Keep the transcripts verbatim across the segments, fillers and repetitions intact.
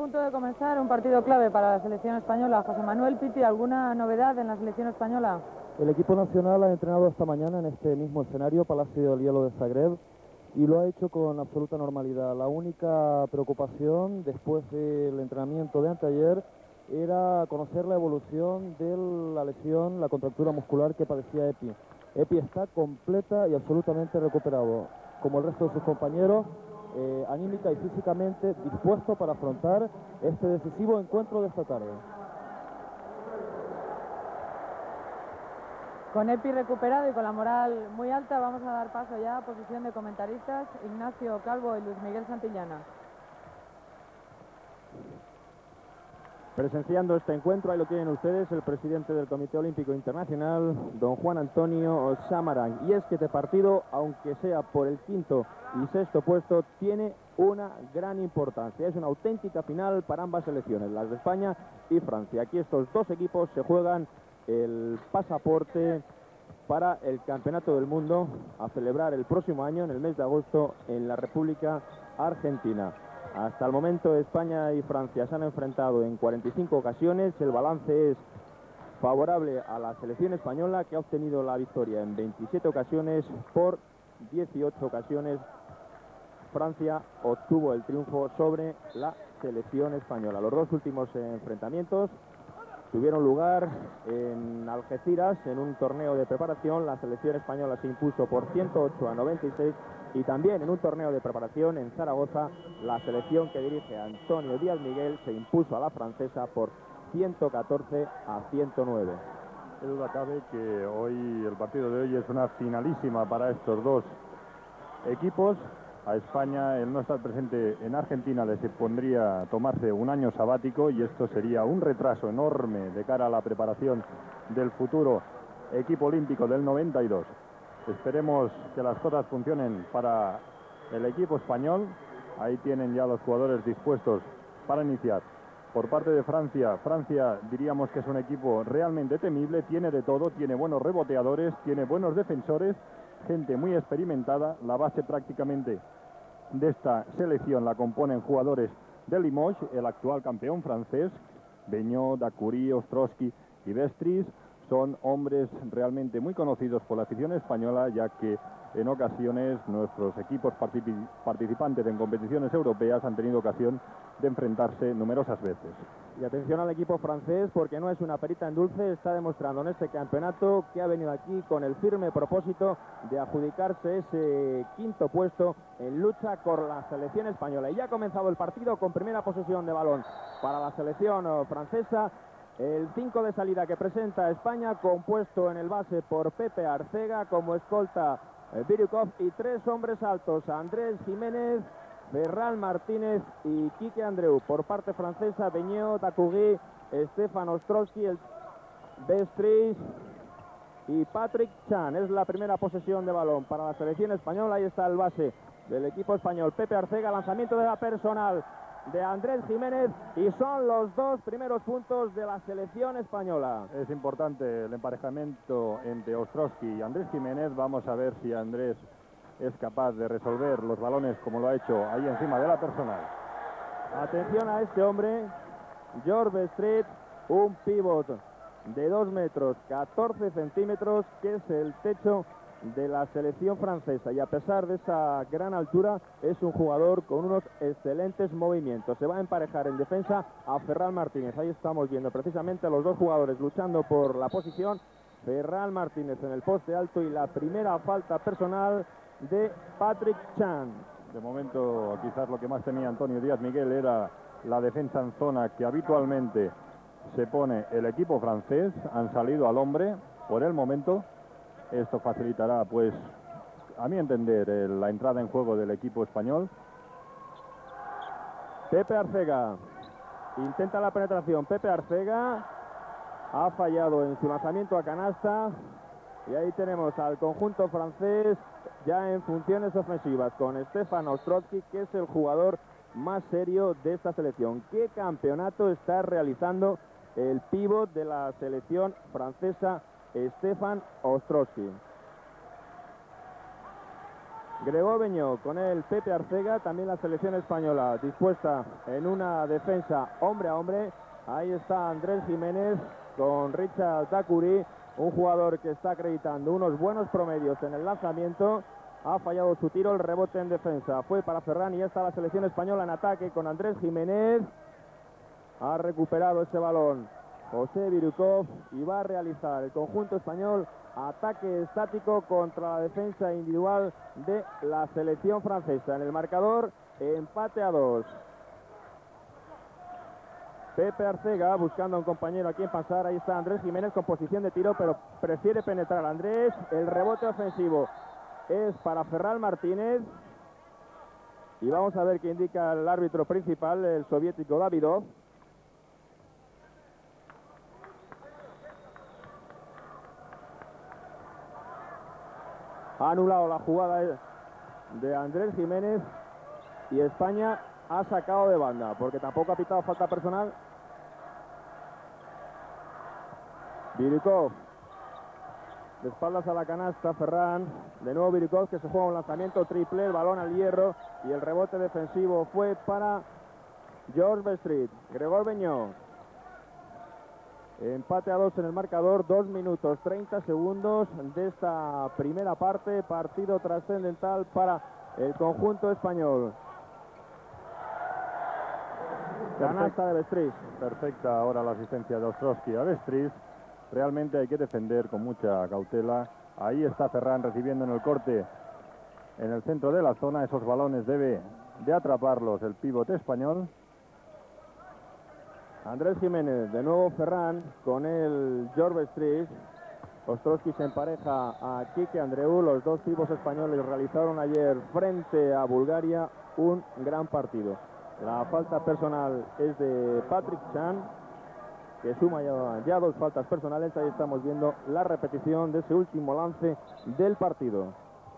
punto de comenzar un partido clave para la selección española. José Manuel Piti, ¿alguna novedad en la selección española? El equipo nacional ha entrenado esta mañana en este mismo escenario, Palacio del Hielo de Zagreb, y lo ha hecho con absoluta normalidad. La única preocupación después del entrenamiento de anteayer era conocer la evolución de la lesión, la contractura muscular que padecía Epi. Epi está completa y absolutamente recuperado, como el resto de sus compañeros, eh, anímica y físicamente dispuesto para afrontar este decisivo encuentro de esta tarde. Con Epi recuperado y con la moral muy alta, vamos a dar paso ya a posición de comentaristas, Ignacio Calvo y Luis Miguel Santillana. Presenciando este encuentro, ahí lo tienen ustedes, el presidente del Comité Olímpico Internacional, don Juan Antonio Samaranch. Y es que este partido, aunque sea por el quinto y sexto puesto, tiene una gran importancia. Es una auténtica final para ambas selecciones, las de España y Francia. Aquí estos dos equipos se juegan el pasaporte para el Campeonato del Mundo a celebrar el próximo año, en el mes de agosto, en la República Argentina. Hasta el momento España y Francia se han enfrentado en cuarenta y cinco ocasiones. El balance es favorable a la selección española, que ha obtenido la victoria en veintisiete ocasiones. Por dieciocho ocasiones Francia obtuvo el triunfo sobre la selección española. Los dos últimos enfrentamientos tuvieron lugar en Algeciras, en un torneo de preparación. La selección española se impuso por ciento ocho a noventa y seis, y también en un torneo de preparación en Zaragoza, la selección que dirige Antonio Díaz Miguel se impuso a la francesa por ciento catorce a ciento nueve. Qué duda cabe que hoy, el partido de hoy es una finalísima para estos dos equipos. A España, el no estar presente en Argentina le supondría tomarse un año sabático, y esto sería un retraso enorme de cara a la preparación del futuro equipo olímpico del noventa y dos. Esperemos que las cosas funcionen para el equipo español. Ahí tienen ya los jugadores dispuestos para iniciar. Por parte de Francia, Francia diríamos que es un equipo realmente temible, tiene de todo, tiene buenos reboteadores, tiene buenos defensores, gente muy experimentada. La base prácticamente de esta selección la componen jugadores de Limoges, el actual campeón francés. Beñot, Dacoury, Ostrowski y Vestris son hombres realmente muy conocidos por la afición española, ya que en ocasiones nuestros equipos particip- participantes en competiciones europeas han tenido ocasión de enfrentarse numerosas veces. Y atención al equipo francés, porque no es una perita en dulce, está demostrando en este campeonato que ha venido aquí con el firme propósito de adjudicarse ese quinto puesto en lucha con la selección española. Y ya ha comenzado el partido con primera posesión de balón para la selección francesa. El cinco de salida que presenta España, compuesto en el base por Pepe Arcega, como escolta eh, Birukov, y tres hombres altos, Andrés Jiménez, Ferran Martínez y Quique Andreu. Por parte francesa, Beñot, Dacoury, Stefan Ostrowski, el Vestris y Patrick Chan. Es la primera posesión de balón para la selección española. Ahí está el base del equipo español, Pepe Arcega. Lanzamiento de la personal de Andrés Jiménez, y son los dos primeros puntos de la selección española. Es importante el emparejamiento entre Ostrowski y Andrés Jiménez. Vamos a ver si Andrés es capaz de resolver los balones como lo ha hecho ahí encima de la personal. Atención a este hombre, George Street, un pívot de dos metros catorce centímetros, que es el techo de la selección francesa, y a pesar de esa gran altura es un jugador con unos excelentes movimientos. Se va a emparejar en defensa a Ferran Martínez. Ahí estamos viendo precisamente a los dos jugadores luchando por la posición. Ferran Martínez en el poste alto, y la primera falta personal de Patrick Chan. De momento, quizás lo que más temía Antonio Díaz Miguel era la defensa en zona que habitualmente se pone el equipo francés. Han salido al hombre por el momento. Esto facilitará, pues, a mi entender, el, la entrada en juego del equipo español. Pepe Arcega intenta la penetración. Pepe Arcega ha fallado en su lanzamiento a canasta, y ahí tenemos al conjunto francés ya en funciones ofensivas con Stefan Ostrowski, que es el jugador más serio de esta selección. ¿Qué campeonato está realizando el pívot de la selección francesa, Stefan Ostrowski? Gregor Beñó, con él Pepe Arcega, también la selección española dispuesta en una defensa hombre a hombre. Ahí está Andrés Jiménez con Richard Dacuri, un jugador que está acreditando unos buenos promedios en el lanzamiento. Ha fallado su tiro, el rebote en defensa fue para Ferran y ya está la selección española en ataque con Andrés Jiménez. Ha recuperado ese balón José Birukov y va a realizar el conjunto español ataque estático contra la defensa individual de la selección francesa. En el marcador, empate a dos. Pepe Arcega buscando a un compañero a quien pasar. Ahí está Andrés Jiménez con posición de tiro, pero prefiere penetrar. Andrés, el rebote ofensivo es para Ferran Martínez. Y vamos a ver qué indica el árbitro principal, el soviético Davidov. Ha anulado la jugada de Andrés Jiménez y España ha sacado de banda, porque tampoco ha pitado falta personal. Birukov, de espaldas a la canasta, Ferran. De nuevo Birukov, que se juega un lanzamiento triple, el balón al hierro y el rebote defensivo fue para George Bestrit. Gregor Beñó. Empate a dos en el marcador, dos minutos treinta segundos de esta primera parte, partido trascendental para el conjunto español. Canasta de Bestrit. Perfecta ahora la asistencia de Ostrowski a Bestrit. Realmente hay que defender con mucha cautela. Ahí está Ferran recibiendo en el corte en el centro de la zona. Esos balones debe de atraparlos el pivote español. Andrés Jiménez, de nuevo Ferran, con el George Bestrit. Ostrowski se empareja a Quique Andreu. Los dos pibos españoles realizaron ayer frente a Bulgaria un gran partido. La falta personal es de Patrick Chan, que suma ya, ya dos faltas personales. Ahí estamos viendo la repetición de ese último lance del partido.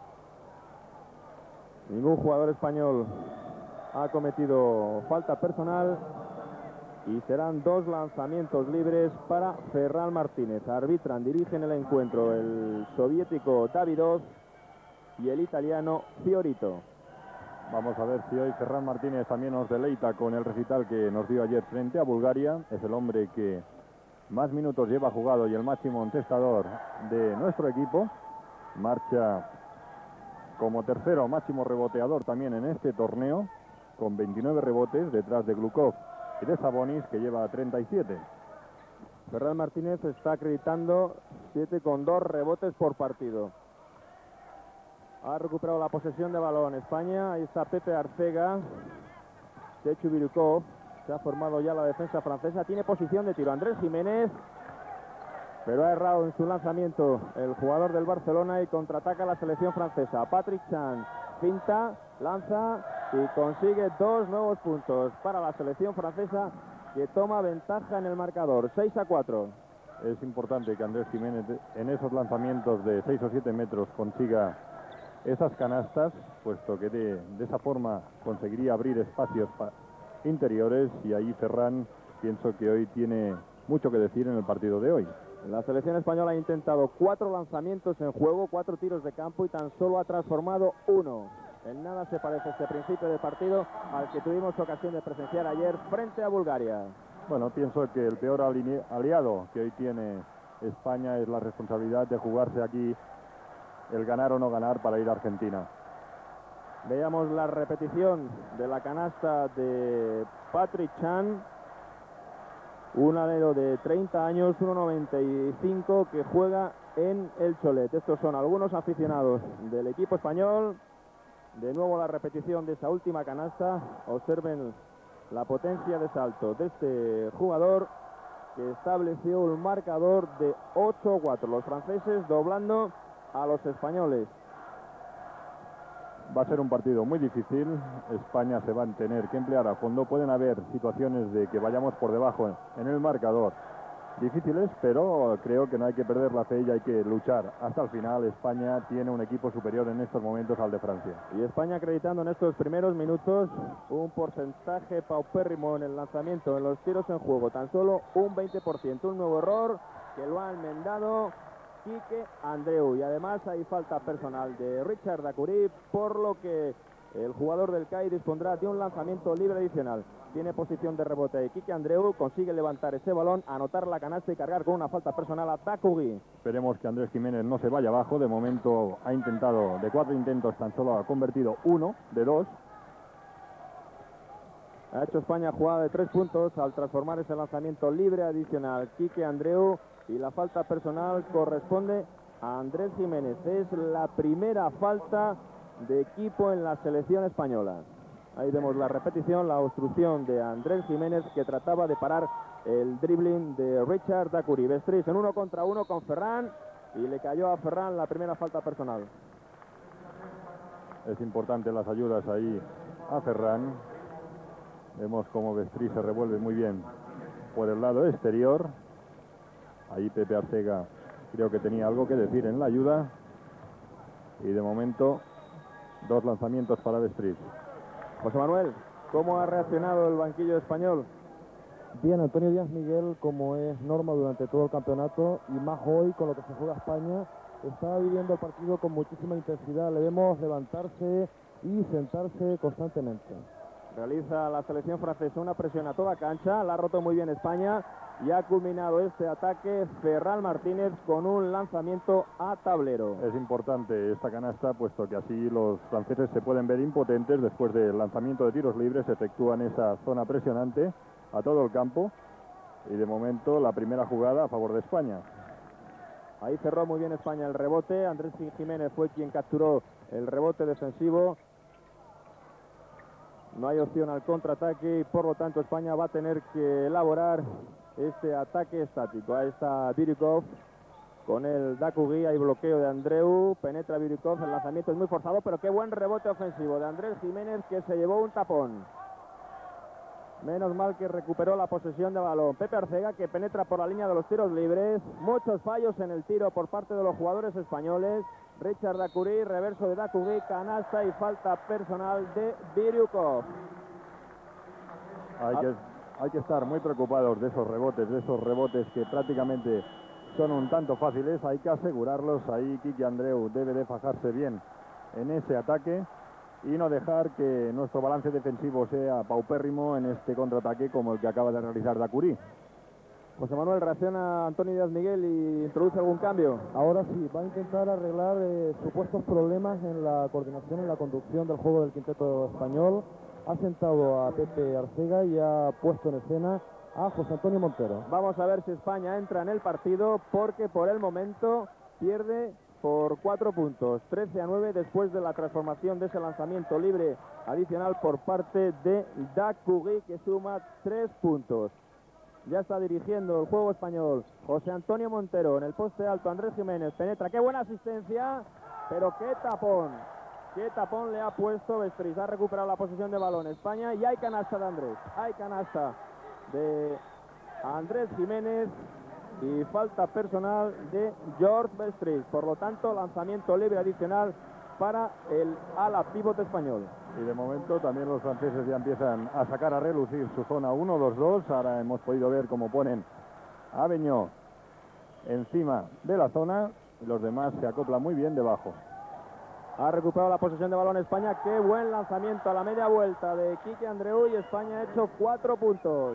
Ningún jugador español ha cometido falta personal. Y serán dos lanzamientos libres para Ferran Martínez. Arbitran, dirigen el encuentro el soviético Davidov y el italiano Fiorito. Vamos a ver si hoy Ferran Martínez también nos deleita con el recital que nos dio ayer frente a Bulgaria. Es el hombre que más minutos lleva jugado y el máximo encestador de nuestro equipo. Marcha como tercero máximo reboteador también en este torneo, con veintinueve rebotes detrás de Glukov y de Sabonis, que lleva treinta y siete. Ferran Martínez está acreditando siete con dos rebotes por partido. Ha recuperado la posesión de balón España. Ahí está Pepe Arcega. Sechu Birukov. Se ha formado ya la defensa francesa. Tiene posición de tiro Andrés Jiménez, pero ha errado en su lanzamiento el jugador del Barcelona y contraataca la selección francesa. Patrick Chan pinta, lanza y consigue dos nuevos puntos para la selección francesa, que toma ventaja en el marcador, seis a cuatro. Es importante que Andrés Jiménez en esos lanzamientos de seis o siete metros consiga esas canastas, puesto que de, de esa forma conseguiría abrir espacios interiores, y ahí Ferran pienso que hoy tiene mucho que decir en el partido de hoy. La selección española ha intentado cuatro lanzamientos en juego, cuatro tiros de campo y tan solo ha transformado uno. En nada se parece este principio de partido al que tuvimos ocasión de presenciar ayer frente a Bulgaria. Bueno, pienso que el peor aliado que hoy tiene España es la responsabilidad de jugarse aquí el ganar o no ganar para ir a Argentina. Veamos la repetición de la canasta de Patrick Chan. Un alero de treinta años, uno noventa y cinco, que juega en el Cholet. Estos son algunos aficionados del equipo español. De nuevo la repetición de esa última canasta. Observen la potencia de salto de este jugador, que estableció un marcador de ocho a cuatro. Los franceses doblando a los españoles. Va a ser un partido muy difícil. España se va a tener que emplear a fondo. Pueden haber situaciones de que vayamos por debajo en el marcador difíciles, pero creo que no hay que perder la fe y hay que luchar hasta el final. España tiene un equipo superior en estos momentos al de Francia. Y España acreditando en estos primeros minutos un porcentaje paupérrimo en el lanzamiento, en los tiros en juego. Tan solo un veinte por ciento. Un nuevo error que lo ha enmendado Quique Andreu. Y además hay falta personal de Richard Dacoury, por lo que el jugador del C A I dispondrá de un lanzamiento libre adicional. Tiene posición de rebote y Quique Andreu consigue levantar ese balón, anotar la canasta y cargar con una falta personal a Dacoury. Esperemos que Andrés Jiménez no se vaya abajo. De momento ha intentado, de cuatro intentos tan solo ha convertido uno de dos. Ha hecho España jugada de tres puntos al transformar ese lanzamiento libre adicional. Quique Andreu, y la falta personal corresponde a Andrés Jiménez. Es la primera falta de equipo en la selección española. Ahí vemos la repetición, la obstrucción de Andrés Jiménez, que trataba de parar el dribbling de Richard Dacoury. Bestris en uno contra uno con Ferran, y le cayó a Ferran la primera falta personal. Es importante las ayudas ahí a Ferran. Vemos cómo Bestris se revuelve muy bien por el lado exterior. Ahí Pepe Arcega creo que tenía algo que decir en la ayuda. Y de momento, dos lanzamientos para Bestris. José Manuel, ¿cómo ha reaccionado el banquillo español? Bien, Antonio Díaz Miguel, como es norma durante todo el campeonato, y más hoy con lo que se juega España, está viviendo el partido con muchísima intensidad. Le vemos levantarse y sentarse constantemente. Realiza la selección francesa una presión a toda cancha, la ha roto muy bien España y ha culminado este ataque Ferran Martínez con un lanzamiento a tablero. Es importante esta canasta, puesto que así los franceses se pueden ver impotentes después del lanzamiento de tiros libres. Efectúan esa zona presionante a todo el campo y de momento la primera jugada a favor de España. Ahí cerró muy bien España el rebote. Andrés Jiménez fue quien capturó el rebote defensivo. No hay opción al contraataque y por lo tanto España va a tener que elaborar este ataque estático. Ahí está Birikov con el Dacoury, hay bloqueo de Andreu, penetra Birikov, el lanzamiento es muy forzado, pero qué buen rebote ofensivo de Andrés Jiménez, que se llevó un tapón. Menos mal que recuperó la posesión de balón. Pepe Arcega, que penetra por la línea de los tiros libres. Muchos fallos en el tiro por parte de los jugadores españoles. Richard Dacoury, reverso de Dacoury, canasta y falta personal de Birikov. Hay que, hay que estar muy preocupados de esos rebotes, de esos rebotes que prácticamente son un tanto fáciles. Hay que asegurarlos. Ahí Quique Andreu debe de fajarse bien en ese ataque y no dejar que nuestro balance defensivo sea paupérrimo en este contraataque como el que acaba de realizar Dacoury. José Manuel, reacciona Antonio Díaz Miguel y introduce algún cambio. Ahora sí, va a intentar arreglar eh, supuestos problemas en la coordinación, en la conducción del juego del quinteto español. Ha sentado a Pepe Arcega y ha puesto en escena a José Antonio Montero. Vamos a ver si España entra en el partido, porque por el momento pierde por cuatro puntos, trece a nueve, después de la transformación de ese lanzamiento libre adicional por parte de Dacoury, que suma tres puntos. Ya está dirigiendo el juego español José Antonio Montero en el poste alto. Andrés Jiménez penetra, qué buena asistencia, pero qué tapón, qué tapón le ha puesto Bestris. Ha recuperado la posición de balón España y hay canasta de Andrés, hay canasta de Andrés Jiménez y falta personal de George Bestris. Por lo tanto, lanzamiento libre adicional para el ala pívot español. Y de momento también los franceses ya empiezan a sacar a relucir su zona uno dos dos. Ahora hemos podido ver cómo ponen a Beñó encima de la zona y los demás se acoplan muy bien debajo. Ha recuperado la posesión de balón España. Qué buen lanzamiento a la media vuelta de Quique Andreu y España ha hecho cuatro puntos.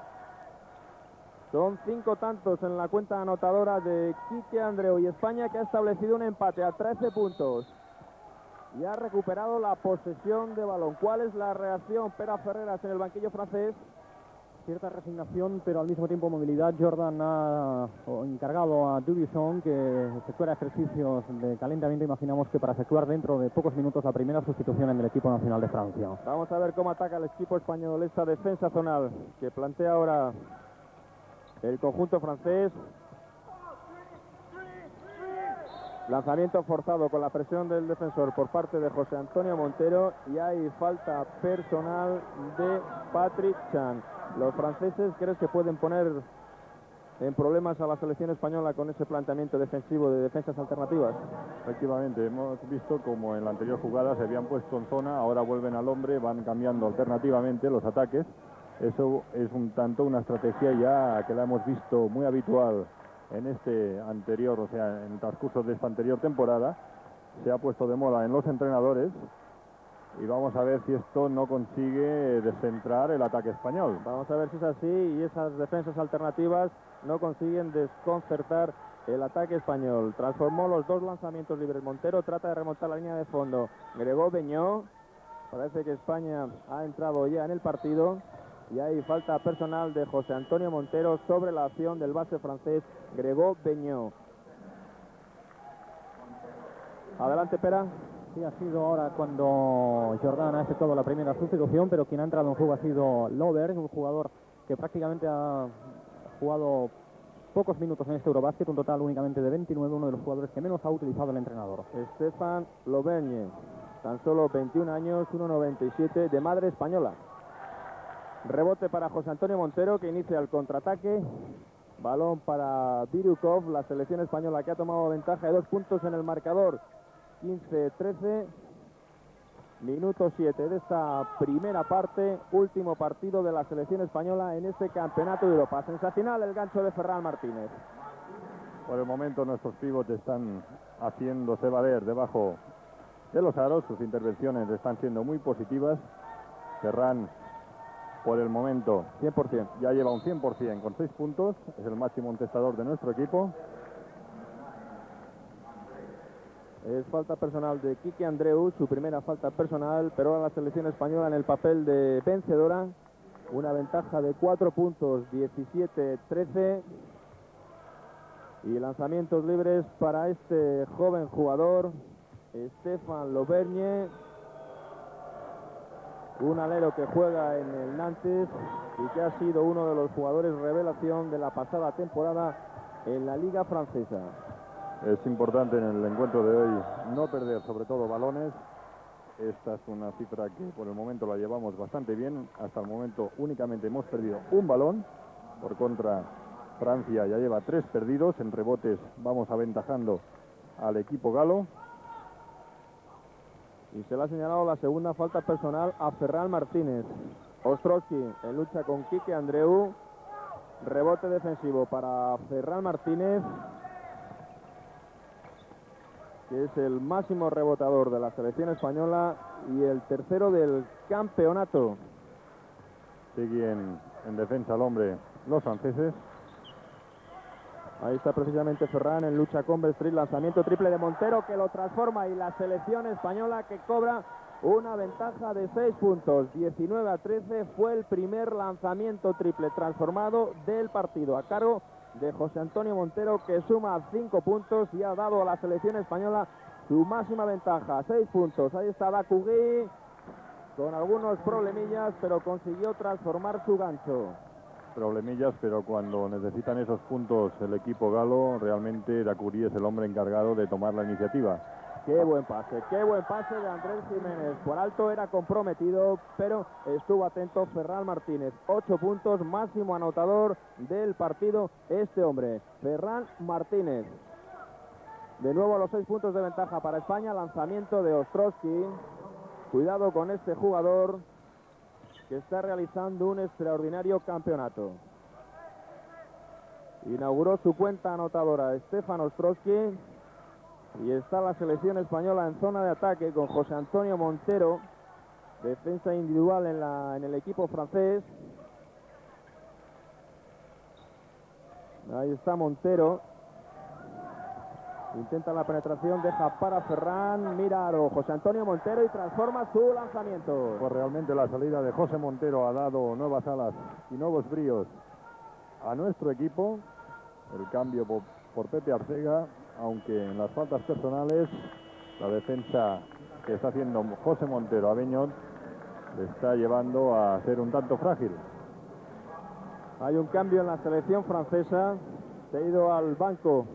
Son cinco tantos en la cuenta anotadora de Quique Andreu y España, que ha establecido un empate a trece puntos. Y ha recuperado la posesión de balón. ¿Cuál es la reacción, Pera Ferreras, en el banquillo francés? Cierta resignación, pero al mismo tiempo movilidad. Jordan ha encargado a Dubuisson que efectuara ejercicios de calentamiento. Imaginamos que para efectuar dentro de pocos minutos la primera sustitución en el equipo nacional de Francia. Vamos a ver cómo ataca el equipo español esta defensa zonal que plantea ahora el conjunto francés. Lanzamiento forzado con la presión del defensor por parte de José Antonio Montero y hay falta personal de Patrick Chan. Los franceses, ¿crees que pueden poner en problemas a la selección española con ese planteamiento defensivo de defensas alternativas? Efectivamente, hemos visto como en la anterior jugada se habían puesto en zona, ahora vuelven al hombre, van cambiando alternativamente los ataques. Eso es un tanto una estrategia ya que la hemos visto muy habitual en este anterior, o sea, en el transcurso de esta anterior temporada, se ha puesto de moda en los entrenadores. Y vamos a ver si esto no consigue descentrar el ataque español. Vamos a ver si es así y esas defensas alternativas no consiguen desconcertar el ataque español. Transformó los dos lanzamientos libres. Montero trata de remontar la línea de fondo. Gregó Beñó. Parece que España ha entrado ya en el partido. Y hay falta personal de José Antonio Montero sobre la acción del base francés Gregó Beñó. Adelante, Pera. Sí, ha sido ahora cuando Jordan ha efectuado la primera sustitución, pero quien ha entrado en juego ha sido Lover, un jugador que prácticamente ha jugado pocos minutos en este Eurobasket, un total únicamente de veintinueve, uno de los jugadores que menos ha utilizado el entrenador. Stefan Lovergne, tan solo veintiún años, uno noventa y siete, de madre española. Rebote para José Antonio Montero, que inicia el contraataque. Balón para Birukov, la selección española que ha tomado ventaja de dos puntos en el marcador. quince trece, minuto siete de esta primera parte, último partido de la selección española en este campeonato de Europa. Sensacional el gancho de Ferran Martínez. Por el momento nuestros pivotes están haciéndose valer debajo de los aros, sus intervenciones están siendo muy positivas. Ferran, por el momento, cien por cien. Ya lleva un cien por cien con seis puntos, es el máximo encestador de nuestro equipo. Es falta personal de Quique Andreu, su primera falta personal, pero ahora la selección española en el papel de vencedora. Una ventaja de cuatro puntos, diecisiete trece. Y lanzamientos libres para este joven jugador, Stefan Lovergne. Un alero que juega en el Nantes y que ha sido uno de los jugadores revelación de la pasada temporada en la Liga Francesa. Es importante en el encuentro de hoy no perder sobre todo balones. Esta es una cifra que por el momento la llevamos bastante bien. Hasta el momento únicamente hemos perdido un balón. Por contra, Francia ya lleva tres perdidos. En rebotes vamos aventajando al equipo galo. Y se le ha señalado la segunda falta personal a Ferran Martínez. Ostrowski en lucha con Quique Andreu. Rebote defensivo para Ferran Martínez, que es el máximo rebotador de la selección española y el tercero del campeonato. Siguen en defensa al hombre los franceses. Ahí está precisamente Ferran en lucha con Bestrit, lanzamiento triple de Montero que lo transforma y la selección española que cobra una ventaja de seis puntos, diecinueve a trece, fue el primer lanzamiento triple transformado del partido a cargo de José Antonio Montero, que suma cinco puntos y ha dado a la selección española su máxima ventaja, seis puntos. Ahí está Dacugui con algunos problemillas, pero consiguió transformar su gancho. Problemillas, pero cuando necesitan esos puntos el equipo galo, realmente Dacugui es el hombre encargado de tomar la iniciativa. Qué buen pase, qué buen pase de Andrés Jiménez. Por alto era comprometido, pero estuvo atento Ferran Martínez. Ocho puntos, máximo anotador del partido este hombre, Ferran Martínez. De nuevo los seis puntos de ventaja para España. Lanzamiento de Ostrowski. Cuidado con este jugador que está realizando un extraordinario campeonato. Inauguró su cuenta anotadora Stefan Ostrowski. Y está la selección española en zona de ataque con José Antonio Montero. Defensa individual en, la, en el equipo francés. Ahí está Montero. Intenta la penetración, deja para Ferran. Mira Aro, José Antonio Montero y transforma su lanzamiento. Pues realmente la salida de José Montero ha dado nuevas alas y nuevos bríos a nuestro equipo. El cambio por, por Pepe Arcega. Aunque en las faltas personales la defensa que está haciendo José Montero a Beñot le está llevando a ser un tanto frágil. Hay un cambio en la selección francesa. Se ha ido al banco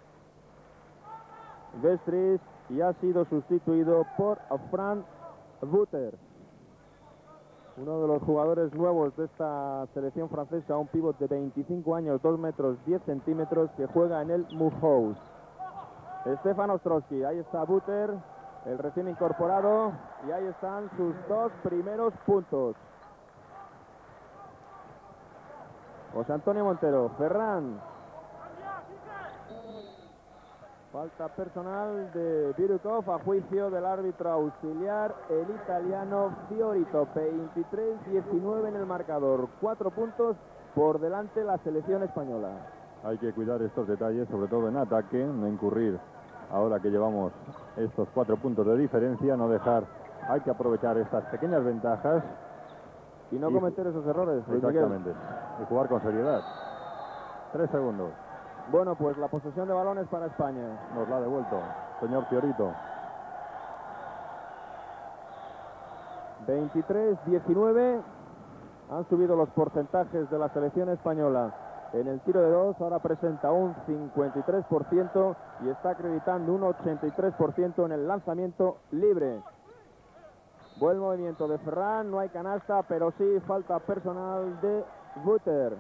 Vestris y ha sido sustituido por Frank Buter, uno de los jugadores nuevos de esta selección francesa, un pívot de veinticinco años, dos metros diez centímetros, que juega en el Mulhouse. Stefan Ostrowski, ahí está Buter, el recién incorporado, y ahí están sus dos primeros puntos. José Antonio Montero, Ferran Falta personal de Birukov a juicio del árbitro auxiliar, el italiano Fiorito. veintitrés diecinueve en el marcador. Cuatro puntos por delante la selección española. Hay que cuidar estos detalles, sobre todo en ataque, no incurrir ahora que llevamos estos cuatro puntos de diferencia, no dejar, hay que aprovechar estas pequeñas ventajas. Y no y, cometer esos errores. Exactamente, y jugar con seriedad. Tres segundos. Bueno, pues la posesión de balones para España. Nos la ha devuelto, señor Fiorito. veintitrés diecinueve. Han subido los porcentajes de la selección española. En el tiro de dos ahora presenta un cincuenta y tres por ciento y está acreditando un ochenta y tres por ciento en el lanzamiento libre. Buen movimiento de Ferran, no hay canasta, pero sí falta personal de Buter.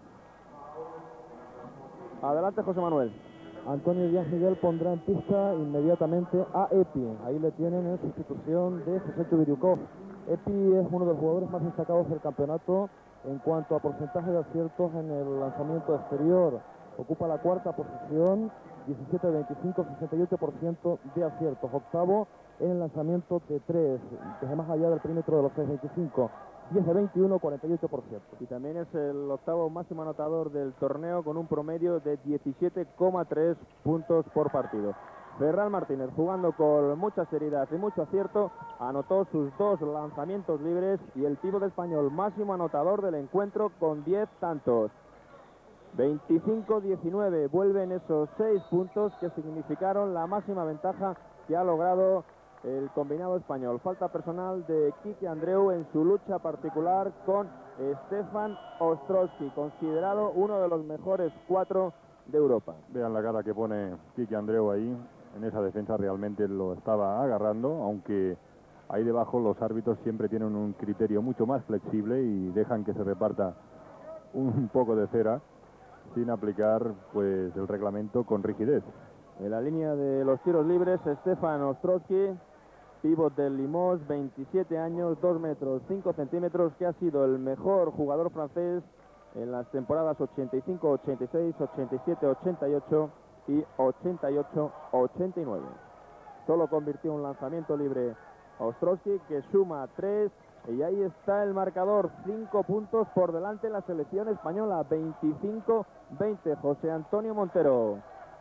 Adelante, José Manuel. Antonio Díaz Miguel pondrá en pista inmediatamente a Epi. Ahí le tienen en sustitución de José Birukov. Epi es uno de los jugadores más destacados del campeonato en cuanto a porcentaje de aciertos en el lanzamiento exterior. Ocupa la cuarta posición, diecisiete de veinticinco, sesenta y ocho por ciento de aciertos. Octavo en el lanzamiento de tres, desde más allá del perímetro de los seis veinticinco. diez de veintiuno, cuarenta y ocho por ciento. Y también es el octavo máximo anotador del torneo con un promedio de diecisiete coma tres puntos por partido. Ferran Martínez, jugando con mucha seriedad y mucho acierto, anotó sus dos lanzamientos libres y el pívot español máximo anotador del encuentro con diez tantos. veinticinco diecinueve, vuelven esos seis puntos que significaron la máxima ventaja que ha logrado el combinado español. Falta personal de Quique Andreu en su lucha particular con Stefan Ostrowski, considerado uno de los mejores cuatro de Europa. Vean la cara que pone Quique Andreu ahí. En esa defensa realmente lo estaba agarrando, aunque ahí debajo los árbitros siempre tienen un criterio mucho más flexible y dejan que se reparta un poco de cera sin aplicar pues el reglamento con rigidez. En la línea de los tiros libres, Stefan Ostrowski, pívot del Limoges, veintisiete años, dos metros cinco centímetros, que ha sido el mejor jugador francés en las temporadas ochenta y cinco ochenta y seis, ochenta y siete ochenta y ocho y ochenta y ocho ochenta y nueve. Solo convirtió un lanzamiento libre Ostrowski, que suma tres, y ahí está el marcador, cinco puntos por delante la selección española, veinticinco veinte. José Antonio Montero.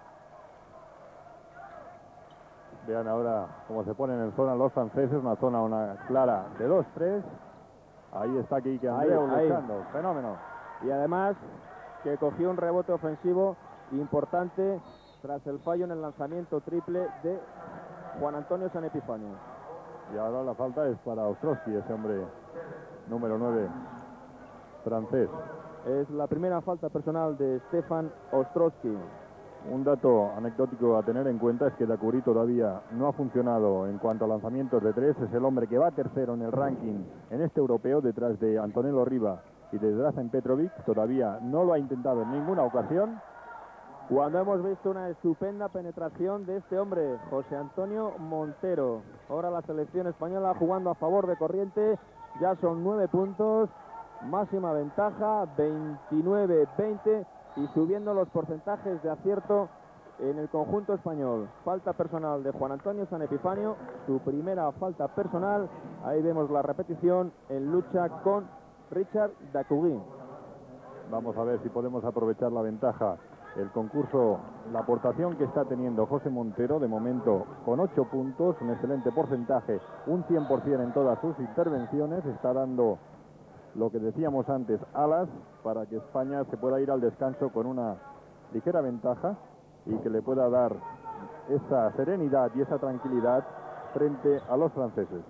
Vean ahora cómo se ponen en zona los franceses, una zona una clara de dos tres. Ahí está Quique Andreu luchando, fenómeno. Y además que cogió un rebote ofensivo importante tras el fallo en el lanzamiento triple de Juan Antonio San Epifanio. Y ahora la falta es para Ostrowski, ese hombre número nueve francés. Es la primera falta personal de Stefan Ostrowski. Un dato anecdótico a tener en cuenta es que Dacoury todavía no ha funcionado en cuanto a lanzamientos de tres. Es el hombre que va tercero en el ranking en este europeo, detrás de Antonello Riva y de Drazen Petrovic. Todavía no lo ha intentado en ninguna ocasión. Cuando hemos visto una estupenda penetración de este hombre, José Antonio Montero. Ahora la selección española jugando a favor de corriente. Ya son nueve puntos, máxima ventaja, veintinueve veinte. Y subiendo los porcentajes de acierto en el conjunto español. Falta personal de Juan Antonio San Epifanio, su primera falta personal. Ahí vemos la repetición en lucha con Richard Dacoury. Vamos a ver si podemos aprovechar la ventaja. El concurso, la aportación que está teniendo José Montero, de momento con ocho puntos, un excelente porcentaje, un cien por ciento en todas sus intervenciones, está dando lo que decíamos antes, alas, para que España se pueda ir al descanso con una ligera ventaja y que le pueda dar esa serenidad y esa tranquilidad frente a los franceses.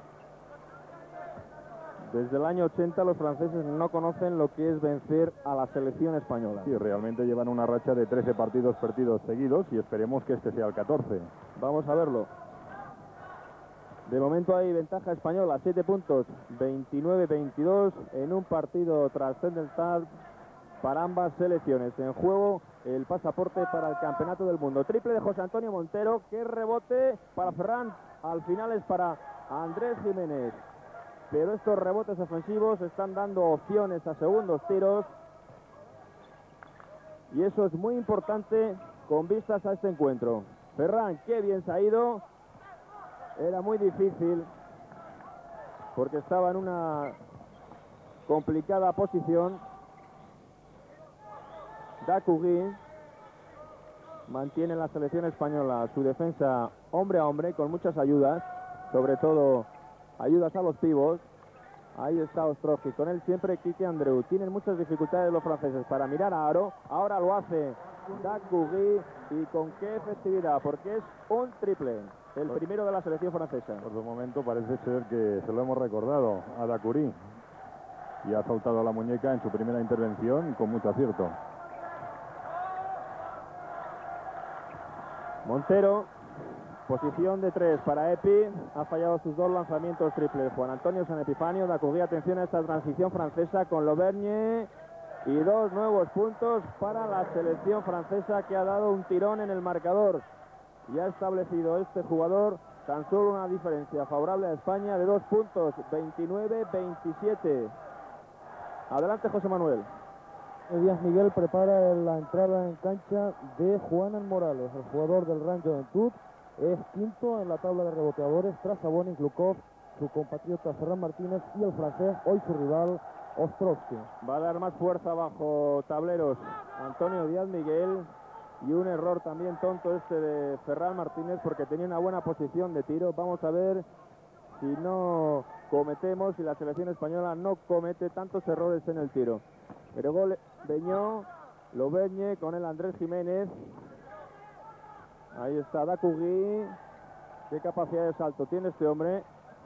Desde el año ochenta los franceses no conocen lo que es vencer a la selección española. Sí, realmente llevan una racha de trece partidos perdidos seguidos y esperemos que este sea el catorce. Vamos a verlo. De momento hay ventaja española, siete puntos, veintinueve veintidós en un partido trascendental para ambas selecciones. En juego el pasaporte para el Campeonato del Mundo. Triple de José Antonio Montero, que rebote para Ferran, al final es para Andrés Jiménez. Pero estos rebotes ofensivos están dando opciones a segundos tiros. Y eso es muy importante con vistas a este encuentro. Ferran, qué bien se ha ido. Era muy difícil porque estaba en una complicada posición. Dacourry mantiene la selección española su defensa hombre a hombre con muchas ayudas, sobre todo ayudas a los pibos. Ahí está Ostrowski, con él siempre Quique Andreu. Tienen muchas dificultades los franceses para mirar a aro. Ahora lo hace Dacourry, y con qué efectividad, porque es un triple, el primero de la selección francesa. Por un momento parece ser que se lo hemos recordado a Dacourry, y ha soltado la muñeca en su primera intervención con mucho acierto. Montero, posición de tres para Epi, ha fallado sus dos lanzamientos triples. Juan Antonio San Epifanio. Dacourry, atención a esta transición francesa con L'Auvergne, y dos nuevos puntos para la selección francesa, que ha dado un tirón en el marcador y ha establecido este jugador tan solo una diferencia favorable a España de dos puntos, veintinueve veintisiete. Adelante, José Manuel. Díaz Miguel prepara la entrada en cancha de Juanan Morales, el jugador del Real Juventud. Es quinto en la tabla de reboteadores tras Sabonis, Lukov, su compatriota Ferran Martínez y el francés, hoy su rival, Ostrowski. Va a dar más fuerza bajo tableros Antonio Díaz Miguel, y un error también tonto este de Ferran Martínez, porque tenía una buena posición de tiro. Vamos a ver si no cometemos, si la selección española no comete tantos errores en el tiro. Pero gol Beñó, L'Auvergne con el Andrés Jiménez. Ahí está Dacourry. Qué capacidad de salto tiene este hombre.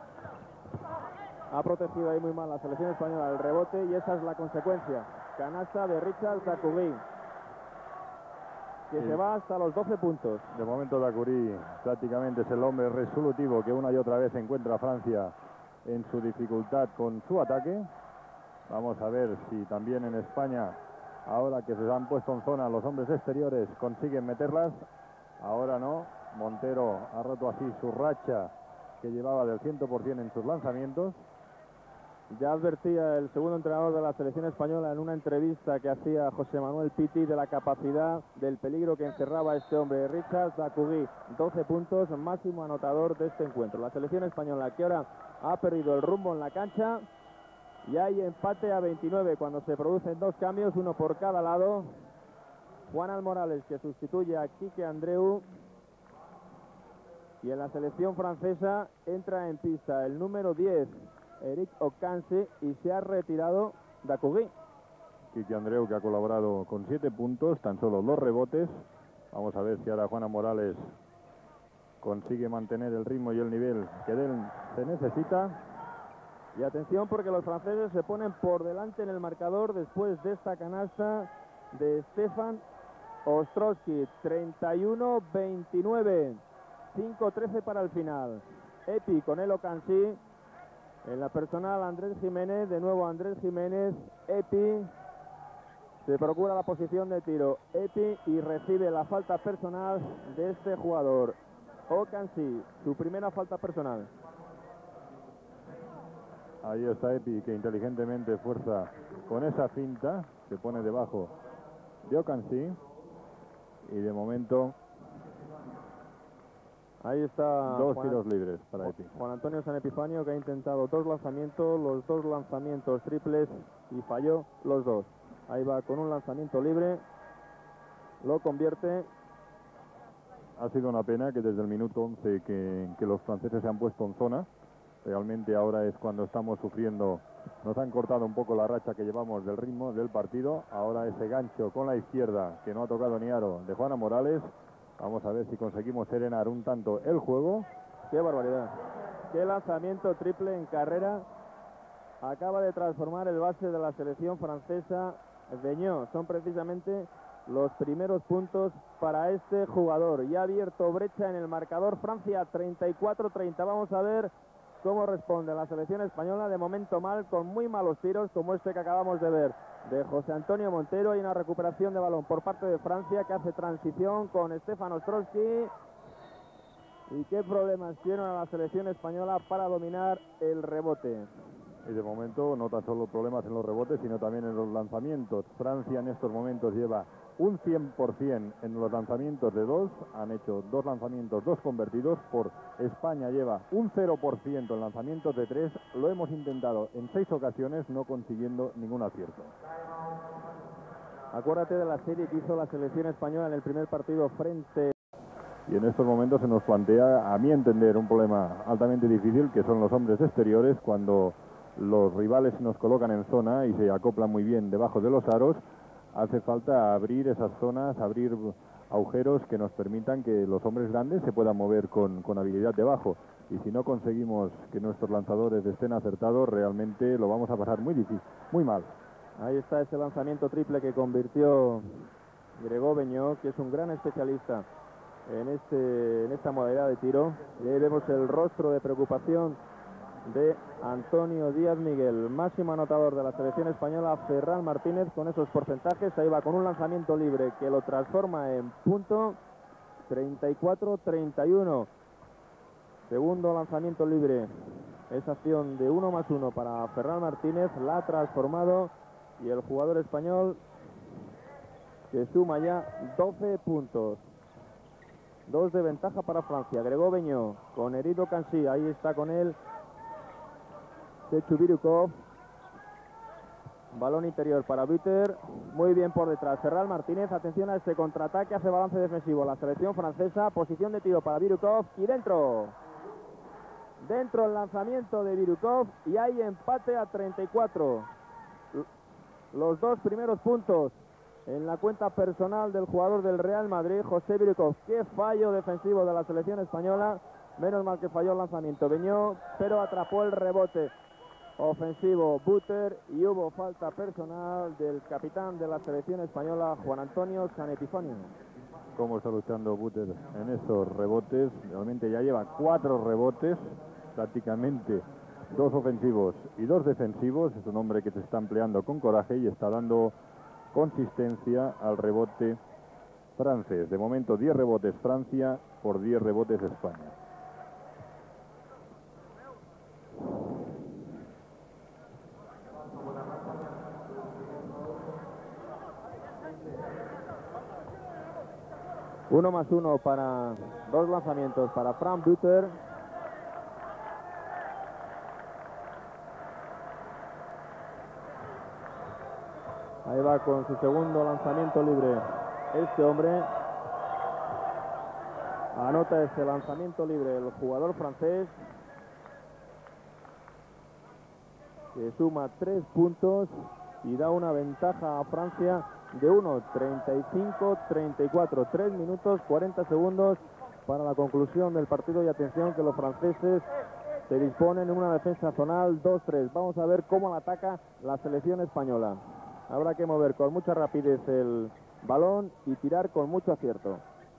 Ha protegido ahí muy mal la selección española el rebote, y esa es la consecuencia. Canasta de Richard Dacourry, que sí, se va hasta los doce puntos. De momento Dacourry prácticamente es el hombre resolutivo que una y otra vez encuentra a Francia en su dificultad con su ataque. Vamos a ver si también en España, ahora que se han puesto en zona los hombres exteriores, consiguen meterlas. Ahora no. Montero ha roto así su racha que llevaba del cien por cien en sus lanzamientos. Ya advertía el segundo entrenador de la selección española en una entrevista que hacía José Manuel Pitti de la capacidad, del peligro que encerraba este hombre. Richard Dacourry, doce puntos, máximo anotador de este encuentro. La selección española, que ahora ha perdido el rumbo en la cancha, y hay empate a veintinueve cuando se producen dos cambios, uno por cada lado. Juanan Morales, que sustituye a Quique Andreu, y en la selección francesa entra en pista el número diez, Eric Okanse, y se ha retirado Dacourry. Quique Andreu, que ha colaborado con siete puntos, tan solo dos rebotes. Vamos a ver si ahora Juanan Morales consigue mantener el ritmo y el nivel que de él se necesita. Y atención, porque los franceses se ponen por delante en el marcador después de esta canasta de Stefan Ostrowski. Treinta y uno veintinueve, cinco trece para el final. Epi con el Okansi. En la personal Andrés Jiménez, de nuevo Andrés Jiménez. Epi se procura la posición de tiro. Epi, y recibe la falta personal de este jugador. Okansi, su primera falta personal. Ahí está Epi, que inteligentemente fuerza con esa finta, se pone debajo de Okansi, y de momento ahí está dos Juan, tiros libres para Epi. Juan Antonio San Epifanio, que ha intentado dos lanzamientos, los dos lanzamientos triples, y falló los dos. Ahí va con un lanzamiento libre, lo convierte. Ha sido una pena que desde el minuto once que, que los franceses se han puesto en zona. Realmente ahora es cuando estamos sufriendo. Nos han cortado un poco la racha que llevamos del ritmo del partido. Ahora ese gancho con la izquierda, que no ha tocado ni aro, de Juanan Morales. Vamos a ver si conseguimos serenar un tanto el juego. ¡Qué barbaridad! ¡Qué lanzamiento triple en carrera! Acaba de transformar el base de la selección francesa, Beñó. Son precisamente los primeros puntos para este jugador. Y ha abierto brecha en el marcador. Francia treinta y cuatro treinta. Vamos a ver cómo responde la selección española. De momento mal, con muy malos tiros, como este que acabamos de ver de José Antonio Montero. Y una recuperación de balón por parte de Francia, que hace transición con Stefan Ostrowski. Y qué problemas tiene la selección española para dominar el rebote. Y de momento no tan solo problemas en los rebotes, sino también en los lanzamientos. Francia en estos momentos lleva un cien por cien en los lanzamientos de dos, han hecho dos lanzamientos, dos convertidos. Por España lleva un cero por ciento en lanzamientos de tres, lo hemos intentado en seis ocasiones, no consiguiendo ningún acierto. Acuérdate de la serie que hizo la selección española en el primer partido frente... Y en estos momentos se nos plantea, a mi entender, un problema altamente difícil, que son los hombres exteriores. Cuando los rivales nos colocan en zona y se acoplan muy bien debajo de los aros, hace falta abrir esas zonas, abrir agujeros que nos permitan que los hombres grandes se puedan mover con, con habilidad debajo. Y si no conseguimos que nuestros lanzadores estén acertados, realmente lo vamos a pasar muy difícil, muy mal. Ahí está ese lanzamiento triple que convirtió Gregó Beñó, que es un gran especialista en, este, en esta modalidad de tiro. Y ahí vemos el rostro de preocupación de Antonio Díaz Miguel, máximo anotador de la selección española. Ferran Martínez con esos porcentajes, ahí va con un lanzamiento libre que lo transforma en punto. Treinta y cuatro treinta y uno. Segundo lanzamiento libre, esa acción de uno más uno para Ferran Martínez, la ha transformado, y el jugador español que suma ya doce puntos. Dos de ventaja para Francia. Gregó Beñó con Herido Cansi, ahí está con él Sechu Birukov. Balón interior para Buter, muy bien por detrás Ferran Martínez. Atención a este contraataque, hace balance defensivo la selección francesa. Posición de tiro para Birukov y dentro. Dentro el lanzamiento de Birukov y hay empate a treinta y cuatro. Los dos primeros puntos en la cuenta personal del jugador del Real Madrid, José Birukov. Qué fallo defensivo de la selección española. Menos mal que falló el lanzamiento Beñó, pero atrapó el rebote ofensivo Buter, y hubo falta personal del capitán de la selección española, Juan Antonio San Epifanio. Cómo está luchando Buter en esos rebotes. Realmente ya lleva cuatro rebotes, prácticamente dos ofensivos y dos defensivos. Es un hombre que se está empleando con coraje y está dando consistencia al rebote francés. De momento diez rebotes Francia por diez rebotes España. Uno más uno para dos lanzamientos para Frank Buter. Ahí va con su segundo lanzamiento libre este hombre. Anota este lanzamiento libre el jugador francés, que suma tres puntos y da una ventaja a Francia de uno, treinta y cinco treinta y cuatro. tres minutos cuarenta segundos para la conclusión del partido, y atención que los franceses se disponen en una defensa zonal dos tres. Vamos a ver cómo la ataca la selección española. Habrá que mover con mucha rapidez el balón y tirar con mucho acierto.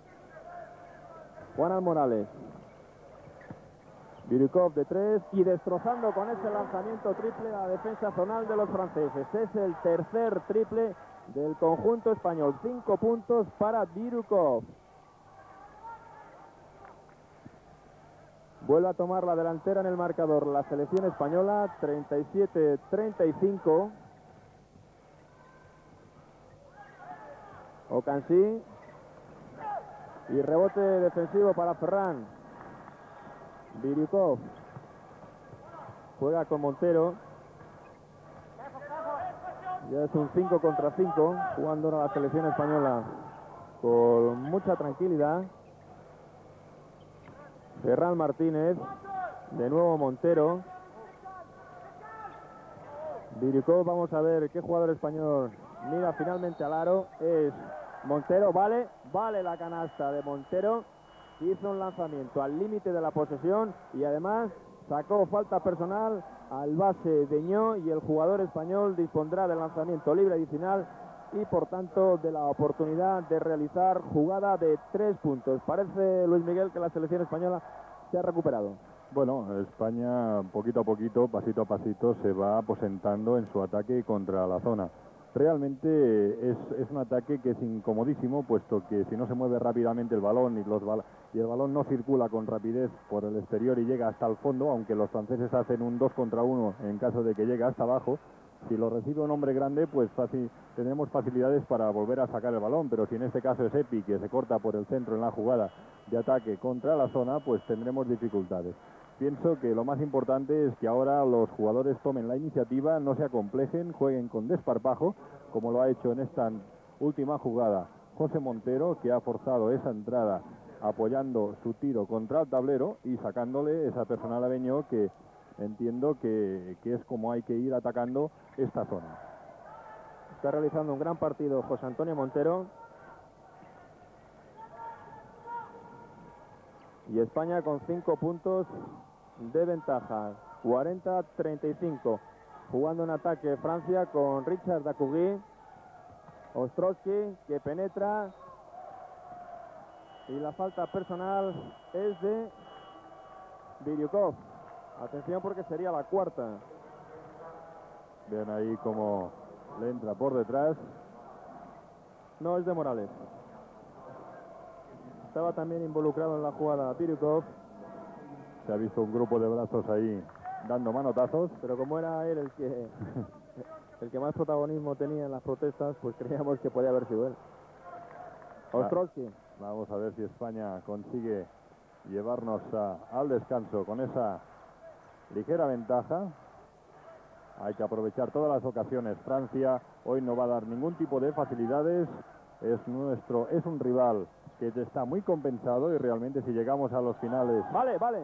Juan Morales. Birukov de tres y destrozando con ese lanzamiento triple la defensa zonal de los franceses. Es el tercer triple del conjunto español. Cinco puntos para Birukov. Vuelve a tomar la delantera en el marcador la selección española, treinta y siete treinta y cinco. Ocansí. Y rebote defensivo para Ferran. Birukov juega con Montero. Ya es un cinco contra cinco, jugando ahora la selección española con mucha tranquilidad. Ferran Martínez, de nuevo Montero. Birukov, vamos a ver qué jugador español mira finalmente al aro. Es Montero, vale, vale la canasta de Montero. Hizo un lanzamiento al límite de la posesión y además sacó falta personal al base Beñó, y el jugador español dispondrá del lanzamiento libre adicional y por tanto de la oportunidad de realizar jugada de tres puntos. Parece, Luis Miguel, que la selección española se ha recuperado. Bueno, España poquito a poquito, pasito a pasito, se va aposentando en su ataque contra la zona. Realmente es, es un ataque que es incomodísimo, puesto que si no se mueve rápidamente el balón y, los bal y el balón no circula con rapidez por el exterior y llega hasta el fondo, aunque los franceses hacen un dos contra uno en caso de que llegue hasta abajo, Si lo recibe un hombre grande, pues fácil, tendremos facilidades para volver a sacar el balón, pero si en este caso es Epi, que se corta por el centro en la jugada de ataque contra la zona, pues tendremos dificultades. Pienso que lo más importante es que ahora los jugadores tomen la iniciativa, no se acomplejen, jueguen con desparpajo, como lo ha hecho en esta última jugada José Montero, que ha forzado esa entrada apoyando su tiro contra el tablero y sacándole esa personal a Beñó, que entiendo que, que es como hay que ir atacando esta zona. Está realizando un gran partido José Antonio Montero. Y España con cinco puntos de ventaja, cuarenta a treinta y cinco. Jugando en ataque Francia con Richard Dacugui. Ostrowski, que penetra. Y la falta personal es de Biryukov. Atención porque sería la cuarta. Ven ahí como le entra por detrás. No, es de Morales. Estaba también involucrado en la jugada Biryukov. Se ha visto un grupo de brazos ahí dando manotazos. Pero como era él el que el que más protagonismo tenía en las protestas, pues creíamos que podía haber sido él. Ostrowski. Vamos a ver si España consigue llevarnos a, al descanso con esa ligera ventaja. Hay que aprovechar todas las ocasiones. Francia hoy no va a dar ningún tipo de facilidades. Es nuestro, es un rival que está muy compensado y realmente si llegamos a los finales... Vale, vale.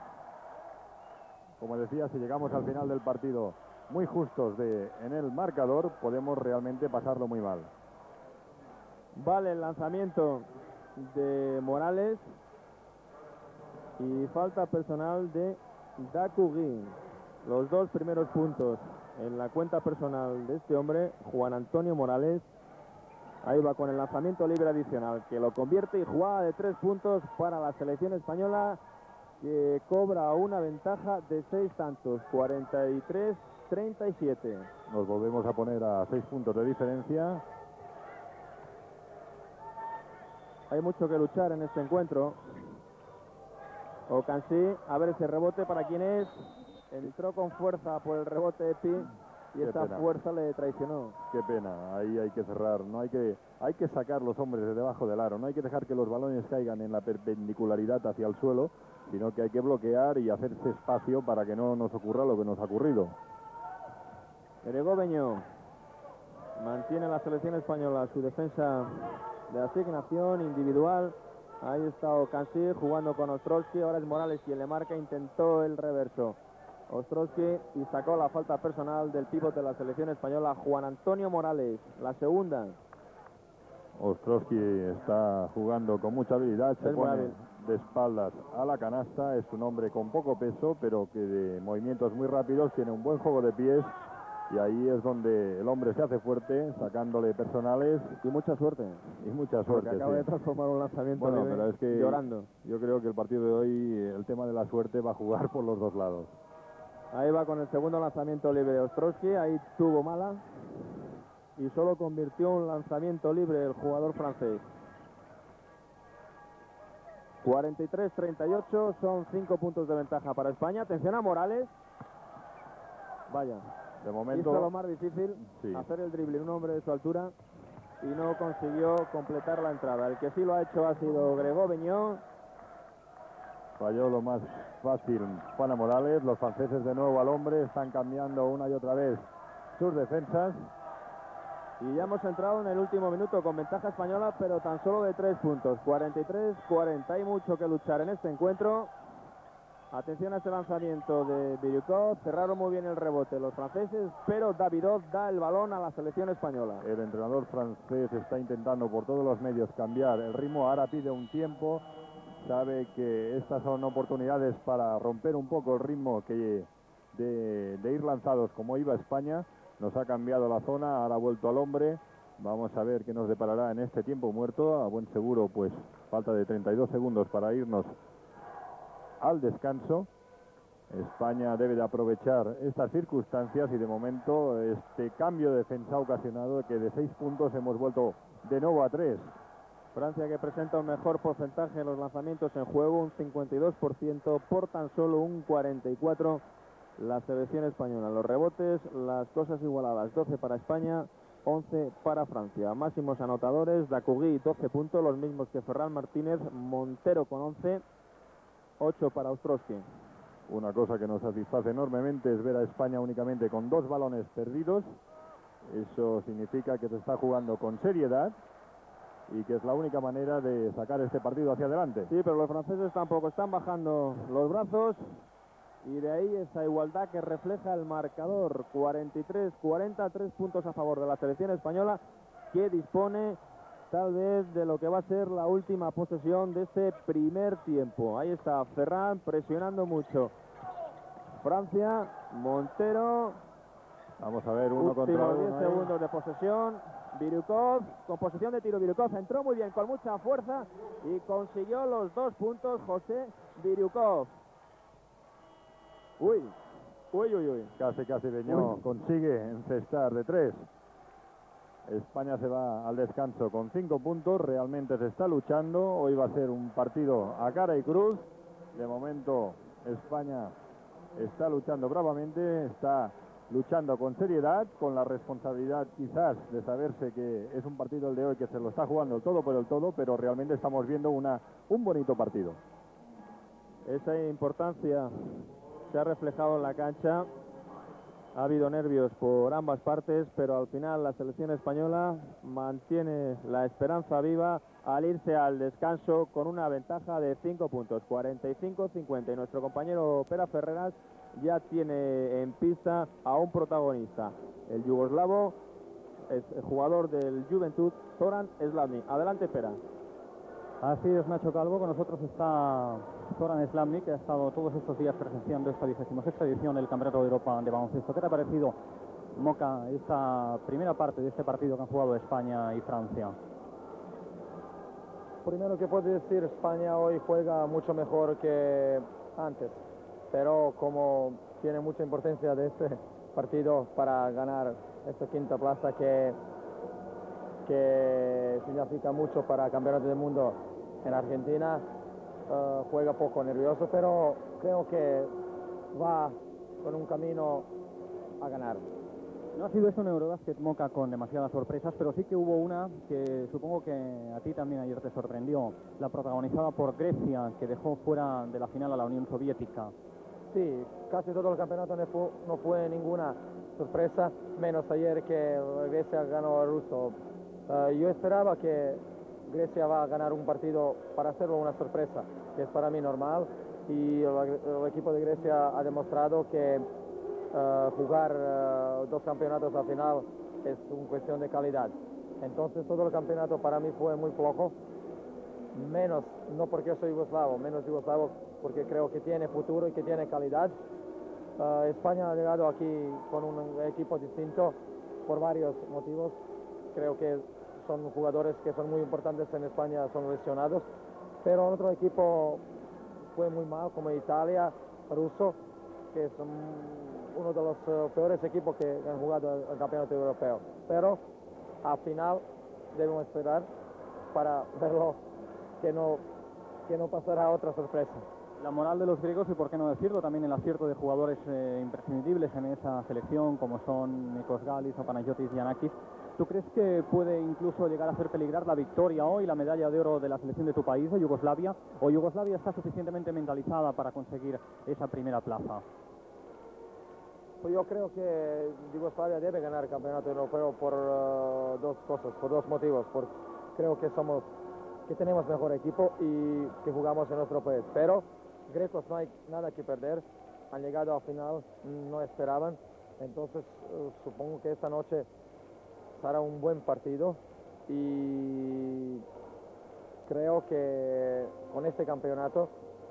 Como decía, si llegamos al final del partido muy justos de, en el marcador, podemos realmente pasarlo muy mal. Vale el lanzamiento de Morales y falta personal de Dacugui. Los dos primeros puntos en la cuenta personal de este hombre, Juan Antonio Morales. Ahí va con el lanzamiento libre adicional, que lo convierte y jugada de tres puntos para la selección española, que cobra una ventaja de seis tantos, cuarenta y tres a treinta y siete. Nos volvemos a poner a seis puntos de diferencia. Hay mucho que luchar en este encuentro. Ocansí, a ver ese rebote para quién es. Entró con fuerza por el rebote Epi. Y Qué esa pena. fuerza le traicionó. Qué pena, ahí hay que cerrar, no hay que, hay que sacar los hombres de debajo del aro, no hay que dejar que los balones caigan en la perpendicularidad hacia el suelo, sino que hay que bloquear y hacerse espacio para que no nos ocurra lo que nos ha ocurrido. Gregó Beñó mantiene la selección española su defensa de asignación individual. Ahí está Ocansí jugando con Ostrowski, ahora es Morales quien le marca, intentó el reverso Ostrowski y sacó la falta personal del pívot de la selección española, Juan Antonio Morales, la segunda. Ostrowski está jugando con mucha habilidad, se Es muy pone hábil. de espaldas a la canasta, es un hombre con poco peso, pero que de movimientos muy rápidos, tiene un buen juego de pies, y ahí es donde el hombre se hace fuerte, sacándole personales. Y mucha suerte. Y mucha Porque suerte. acaba sí. de transformar un lanzamiento Bueno, libre pero es que llorando. yo creo que el partido de hoy, el tema de la suerte va a jugar por los dos lados. Ahí va con el segundo lanzamiento libre Ostrowski, ahí tuvo mala y solo convirtió un lanzamiento libre el jugador francés. cuarenta y tres a treinta y ocho, son cinco puntos de ventaja para España. Atención a Morales. Vaya, De hizo momento, lo más difícil, sí. hacer el drible en un hombre de su altura y no consiguió completar la entrada. El que sí lo ha hecho ha sido Gregó Beñó. falló lo más fácil Juana Morales. Los franceses de nuevo al hombre, están cambiando una y otra vez sus defensas. Y ya hemos entrado en el último minuto con ventaja española, pero tan solo de tres puntos. cuarenta y tres a cuarenta. Hay mucho que luchar en este encuentro. Atención a este lanzamiento de Biryukov. Cerraron muy bien el rebote los franceses, pero Davidov da el balón a la selección española. El entrenador francés está intentando por todos los medios cambiar el ritmo. Ahora pide un tiempo. Sabe que estas son oportunidades para romper un poco el ritmo que de, de ir lanzados como iba España. Nos ha cambiado la zona, ahora ha vuelto al hombre. Vamos a ver qué nos deparará en este tiempo muerto. A buen seguro, pues falta de treinta y dos segundos para irnos al descanso. España debe de aprovechar estas circunstancias y de momento este cambio de defensa ha ocasionado que de seis puntos hemos vuelto de nuevo a tres. Francia, que presenta un mejor porcentaje en los lanzamientos en juego, un cincuenta y dos por ciento por tan solo un cuarenta y cuatro por ciento la selección española. Los rebotes, las cosas igualadas, doce para España, once para Francia. Máximos anotadores, Dacougui doce puntos, los mismos que Ferran Martínez, Montero con once, ocho para Ostrowski. Una cosa que nos satisface enormemente es ver a España únicamente con dos balones perdidos. Eso significa que se está jugando con seriedad y que es la única manera de sacar este partido hacia adelante. Sí, pero los franceses tampoco están bajando los brazos y de ahí esa igualdad que refleja el marcador. Cuarenta y tres cuarenta, tres puntos a favor de la selección española, que dispone tal vez de lo que va a ser la última posesión de este primer tiempo. Ahí está Ferran presionando mucho. Francia, Montero. Vamos a ver uno Últimos contra uno. diez segundos de posesión. Birukov, con posición de tiro. Birukov entró muy bien, con mucha fuerza, y consiguió los dos puntos José Birukov. Uy, uy, uy, uy. Casi, casi Beñó consigue encestar de tres. España se va al descanso con cinco puntos. Realmente se está luchando. Hoy va a ser un partido a cara y cruz. De momento España está luchando bravamente, está luchando con seriedad, con la responsabilidad quizás de saberse que es un partido el de hoy que se lo está jugando el todo por el todo, pero realmente estamos viendo una, un bonito partido. Esa importancia se ha reflejado en la cancha. Ha habido nervios por ambas partes, pero al final la selección española mantiene la esperanza viva al irse al descanso con una ventaja de cinco puntos, cuarenta y cinco cincuenta. Y nuestro compañero Pera Ferreras ya tiene en pista a un protagonista, el yugoslavo, es el jugador del Juventud, Zoran Slavnik. Adelante, Pera. Así es, Nacho Calvo. Con nosotros está Zoran Slavnik, que ha estado todos estos días presenciando esta vigésima-sexta edición del Campeonato de Europa de baloncesto. ¿Qué te ha parecido, Moca, esta primera parte de este partido que han jugado España y Francia? Primero que puedo decir, España hoy juega mucho mejor que antes, pero como tiene mucha importancia de este partido para ganar esta quinta plaza que, que significa mucho para el Campeonato del Mundo en Argentina, uh, juega poco nervioso, pero creo que va con un camino a ganar. No ha sido eso un Eurobasket, Moca, con demasiadas sorpresas, pero sí que hubo una que supongo que a ti también ayer te sorprendió, la protagonizada por Grecia, que dejó fuera de la final a la Unión Soviética. Sí, casi todo el campeonato no fue, no fue ninguna sorpresa, menos ayer que Grecia ganó a ruso. Uh, yo esperaba que Grecia va a ganar un partido para hacerlo una sorpresa, que es para mí normal, y el, el equipo de Grecia ha demostrado que Uh, jugar uh, dos campeonatos al final es una cuestión de calidad. Entonces todo el campeonato para mí fue muy flojo, menos, no porque soy yugoslavo, menos yugoslavo porque creo que tiene futuro y que tiene calidad. Uh, España ha llegado aquí con un equipo distinto por varios motivos. Creo que son jugadores que son muy importantes en España, son lesionados, pero otro equipo fue muy mal, como Italia, ruso, que son uno de los uh, peores equipos que han jugado el campeonato europeo, pero al final debemos esperar para verlo, que no, que no pasará otra sorpresa. La moral de los griegos, y por qué no decirlo, también el acierto de jugadores eh, imprescindibles en esa selección, como son Nikos Galis o Panagiotis Giannakis. ¿Tú crees que puede incluso llegar a hacer peligrar la victoria hoy, la medalla de oro de la selección de tu país, de Yugoslavia, o Yugoslavia está suficientemente mentalizada para conseguir esa primera plaza? Pues yo creo que Yugoslavia debe ganar el campeonato europeo por uh, dos cosas, por dos motivos. Por, creo que somos, que tenemos mejor equipo y que jugamos en nuestro país. Pero grecos no hay nada que perder, han llegado al final, no esperaban. Entonces uh, supongo que esta noche será un buen partido y creo que con este campeonato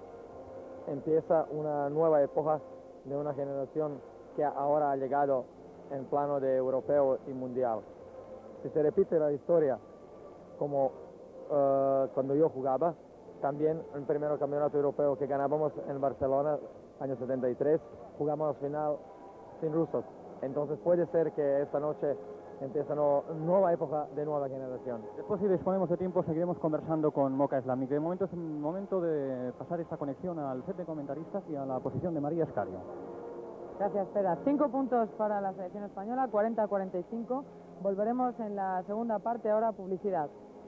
empieza una nueva época de una generación que ahora ha llegado en plano de europeo y mundial. Si se repite la historia como uh, cuando yo jugaba, también el primer campeonato europeo que ganábamos en Barcelona, año setenta y tres, jugamos final sin rusos. Entonces puede ser que esta noche empieza una nueva época de nueva generación. Después, si disponemos de tiempo, seguiremos conversando con Moca Slavnik. De momento es un momento de pasar esta conexión al set de comentaristas y a la posición de María Escario. Gracias, Pera. Cinco puntos para la selección española, cuarenta a cuarenta y cinco. Volveremos en la segunda parte, ahora publicidad.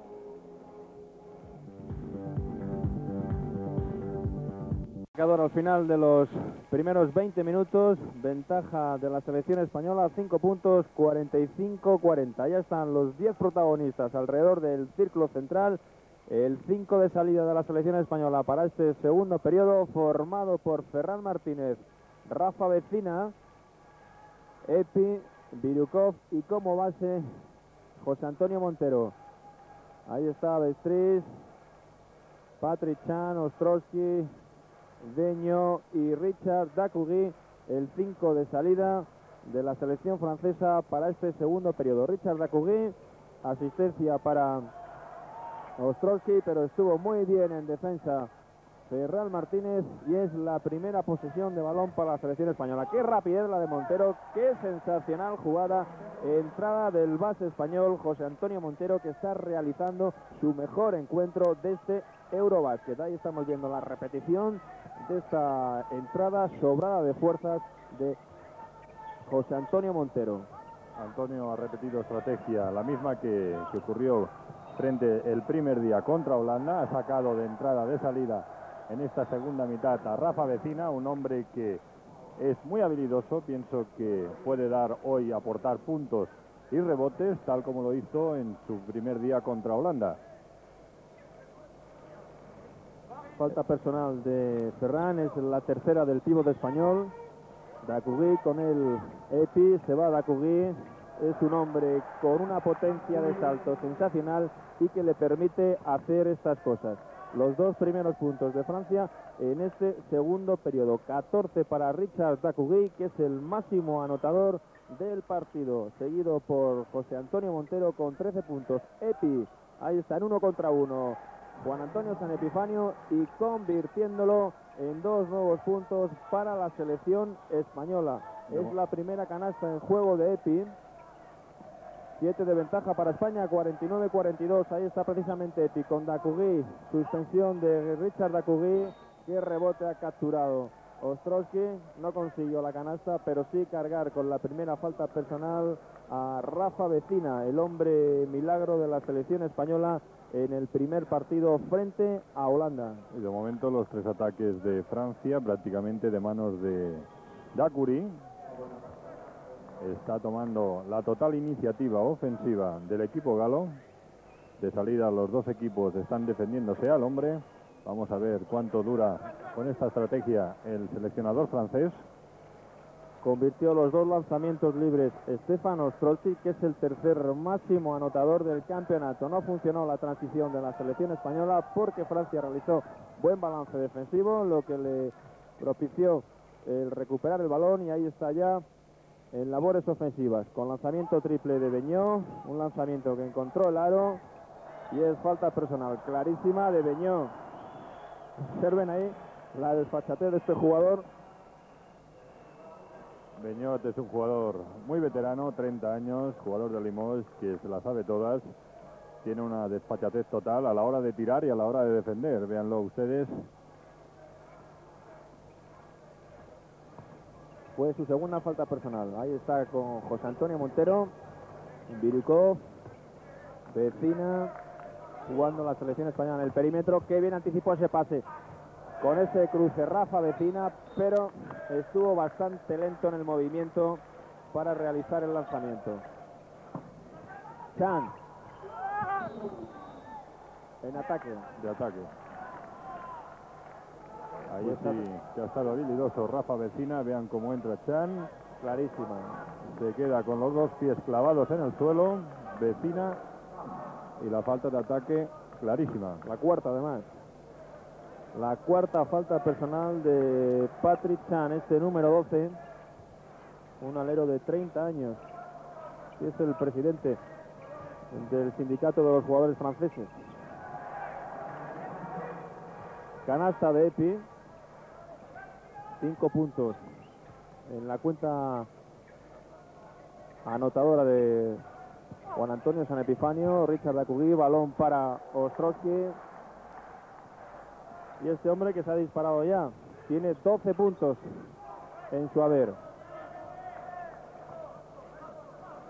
Marcador al final de los primeros veinte minutos, ventaja de la selección española, cinco puntos, cuarenta y cinco a cuarenta. Ya están los diez protagonistas alrededor del círculo central. El cinco de salida de la selección española para este segundo periodo, formado por Ferran Martínez, Rafa Vecina, Epi, Birukov y como base José Antonio Montero. Ahí está Bestriz, Patrick Chan, Ostrowski, Deño y Richard Dacugui, el cinco de salida de la selección francesa para este segundo periodo. Richard Dacugui, asistencia para Ostrowski, pero estuvo muy bien en defensa Ferran Martínez y es la primera posesión de balón para la selección española. Qué rapidez la de Montero, qué sensacional jugada, entrada del base español José Antonio Montero, que está realizando su mejor encuentro de este Eurobásquet. Ahí estamos viendo la repetición de esta entrada sobrada de fuerzas de José Antonio Montero. Antonio ha repetido estrategia, la misma que, que ocurrió frente el primer día contra Holanda. Ha sacado de entrada, de salida en esta segunda mitad a Rafa Vecina, un hombre que es muy habilidoso. Pienso que puede dar hoy, aportar puntos y rebotes, tal como lo hizo en su primer día contra Holanda. Falta personal de Ferran, es la tercera del pívot español. Dacugui con el Epi, se va Dacugui, es un hombre con una potencia de salto sensacional y que le permite hacer estas cosas. Los dos primeros puntos de Francia en este segundo periodo. catorce para Richard Dacugui, que es el máximo anotador del partido, seguido por José Antonio Montero con trece puntos. Epi, ahí está en uno contra uno. Juan Antonio San Epifanio y convirtiéndolo en dos nuevos puntos para la selección española. No. Es la primera canasta en juego de Epi. siete de ventaja para España, cuarenta y nueve a cuarenta y dos. Ahí está precisamente Epi con Dacugui. Suspensión de Richard Dacugui. Qué rebote ha capturado. Ostrowski no consiguió la canasta, pero sí cargar con la primera falta personal a Rafa Vecina, el hombre milagro de la selección española en el primer partido frente a Holanda. Y de momento los tres ataques de Francia prácticamente de manos de Dacugui. Está tomando la total iniciativa ofensiva del equipo galo. De salida los dos equipos están defendiéndose al hombre. Vamos a ver cuánto dura con esta estrategia el seleccionador francés. Convirtió los dos lanzamientos libres Stefan Ostrowski, que es el tercer máximo anotador del campeonato. No funcionó la transición de la selección española porque Francia realizó buen balance defensivo, lo que le propició el recuperar el balón, y ahí está ya en labores ofensivas, con lanzamiento triple de Beñó, un lanzamiento que encontró el aro, y es falta personal clarísima de Beñó. Observen ahí la desfachatez de este jugador. Beñot es un jugador muy veterano, treinta años, jugador de Limoges, que se la sabe todas. Tiene una desfachatez total a la hora de tirar y a la hora de defender. Véanlo ustedes. Fue su segunda falta personal. Ahí está con José Antonio Montero, Birukov, Vecina, jugando la selección española en el perímetro. Qué bien anticipó ese pase con ese cruce Rafa Vecina, pero estuvo bastante lento en el movimiento para realizar el lanzamiento. Chan en ataque. De ataque. Ahí pues sí que ha estado habilidoso Rafa Vecina. Vean cómo entra Chan. Clarísima. Se queda con los dos pies clavados en el suelo. Vecina. Y la falta de ataque clarísima. La cuarta además. La cuarta falta personal de Patrick Chan, este número doce. Un alero de treinta años. Que es el presidente del sindicato de los jugadores franceses. Canasta de Epi. Cinco puntos en la cuenta anotadora de Juan Antonio San Epifanio. Richard Dacugui, balón para Ostrowski. Y este hombre que se ha disparado ya tiene doce puntos en su haber.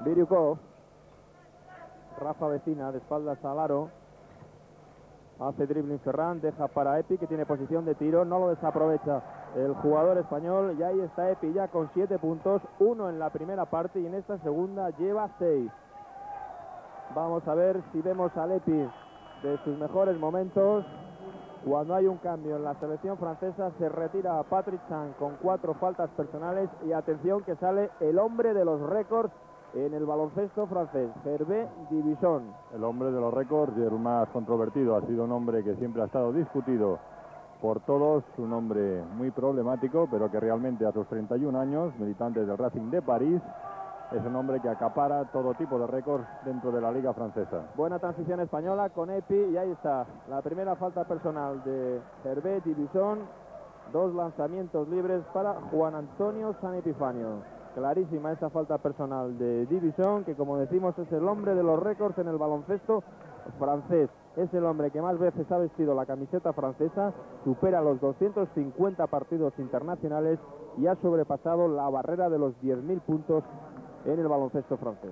Biriukov. Rafa Vecina de espaldas al aro. Hace dribbling Ferran, deja para Epi, que tiene posición de tiro, no lo desaprovecha el jugador español. Y ahí está Epi ya con siete puntos, uno en la primera parte y en esta segunda lleva seis. Vamos a ver si vemos al Epi de sus mejores momentos. Cuando hay un cambio en la selección francesa, se retira a Patrick Chan con cuatro faltas personales. Y atención que sale el hombre de los récords en el baloncesto francés, Hervé Divison. El hombre de los récords y el más controvertido. Ha sido un hombre que siempre ha estado discutido por todos, un hombre muy problemático, pero que realmente a sus treinta y un años, militante del Racing de París, es un hombre que acapara todo tipo de récords dentro de la liga francesa. Buena transición española con Epi y ahí está la primera falta personal de Hervé Divison. Dos lanzamientos libres para Juan Antonio San Epifanio. Clarísima esa falta personal de Divison, que como decimos es el hombre de los récords en el baloncesto francés. Es el hombre que más veces ha vestido la camiseta francesa, supera los doscientos cincuenta partidos internacionales y ha sobrepasado la barrera de los diez mil puntos en el baloncesto francés.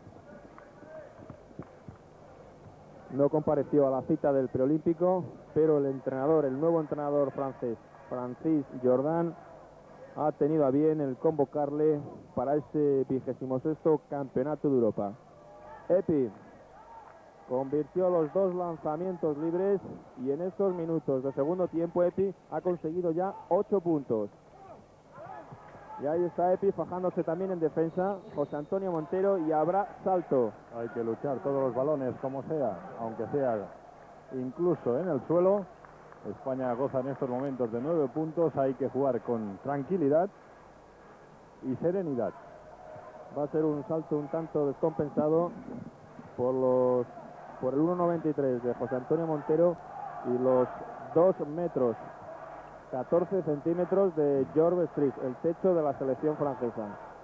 No compareció a la cita del preolímpico, pero el entrenador, el nuevo entrenador francés, Francis Jordan, ha tenido a bien el convocarle para ese vigésimo sexto campeonato de Europa. Epi convirtió los dos lanzamientos libres y en estos minutos de segundo tiempo Epi ha conseguido ya ocho puntos. Y ahí está Epi fajándose también en defensa, José Antonio Montero, y habrá salto. Hay que luchar todos los balones como sea, aunque sea incluso en el suelo. España goza en estos momentos de nueve puntos, hay que jugar con tranquilidad y serenidad. Va a ser un salto un tanto descompensado por los por el uno noventa y tres de José Antonio Montero y los dos metros catorce centímetros de Georges Bestris, el techo de la selección francesa.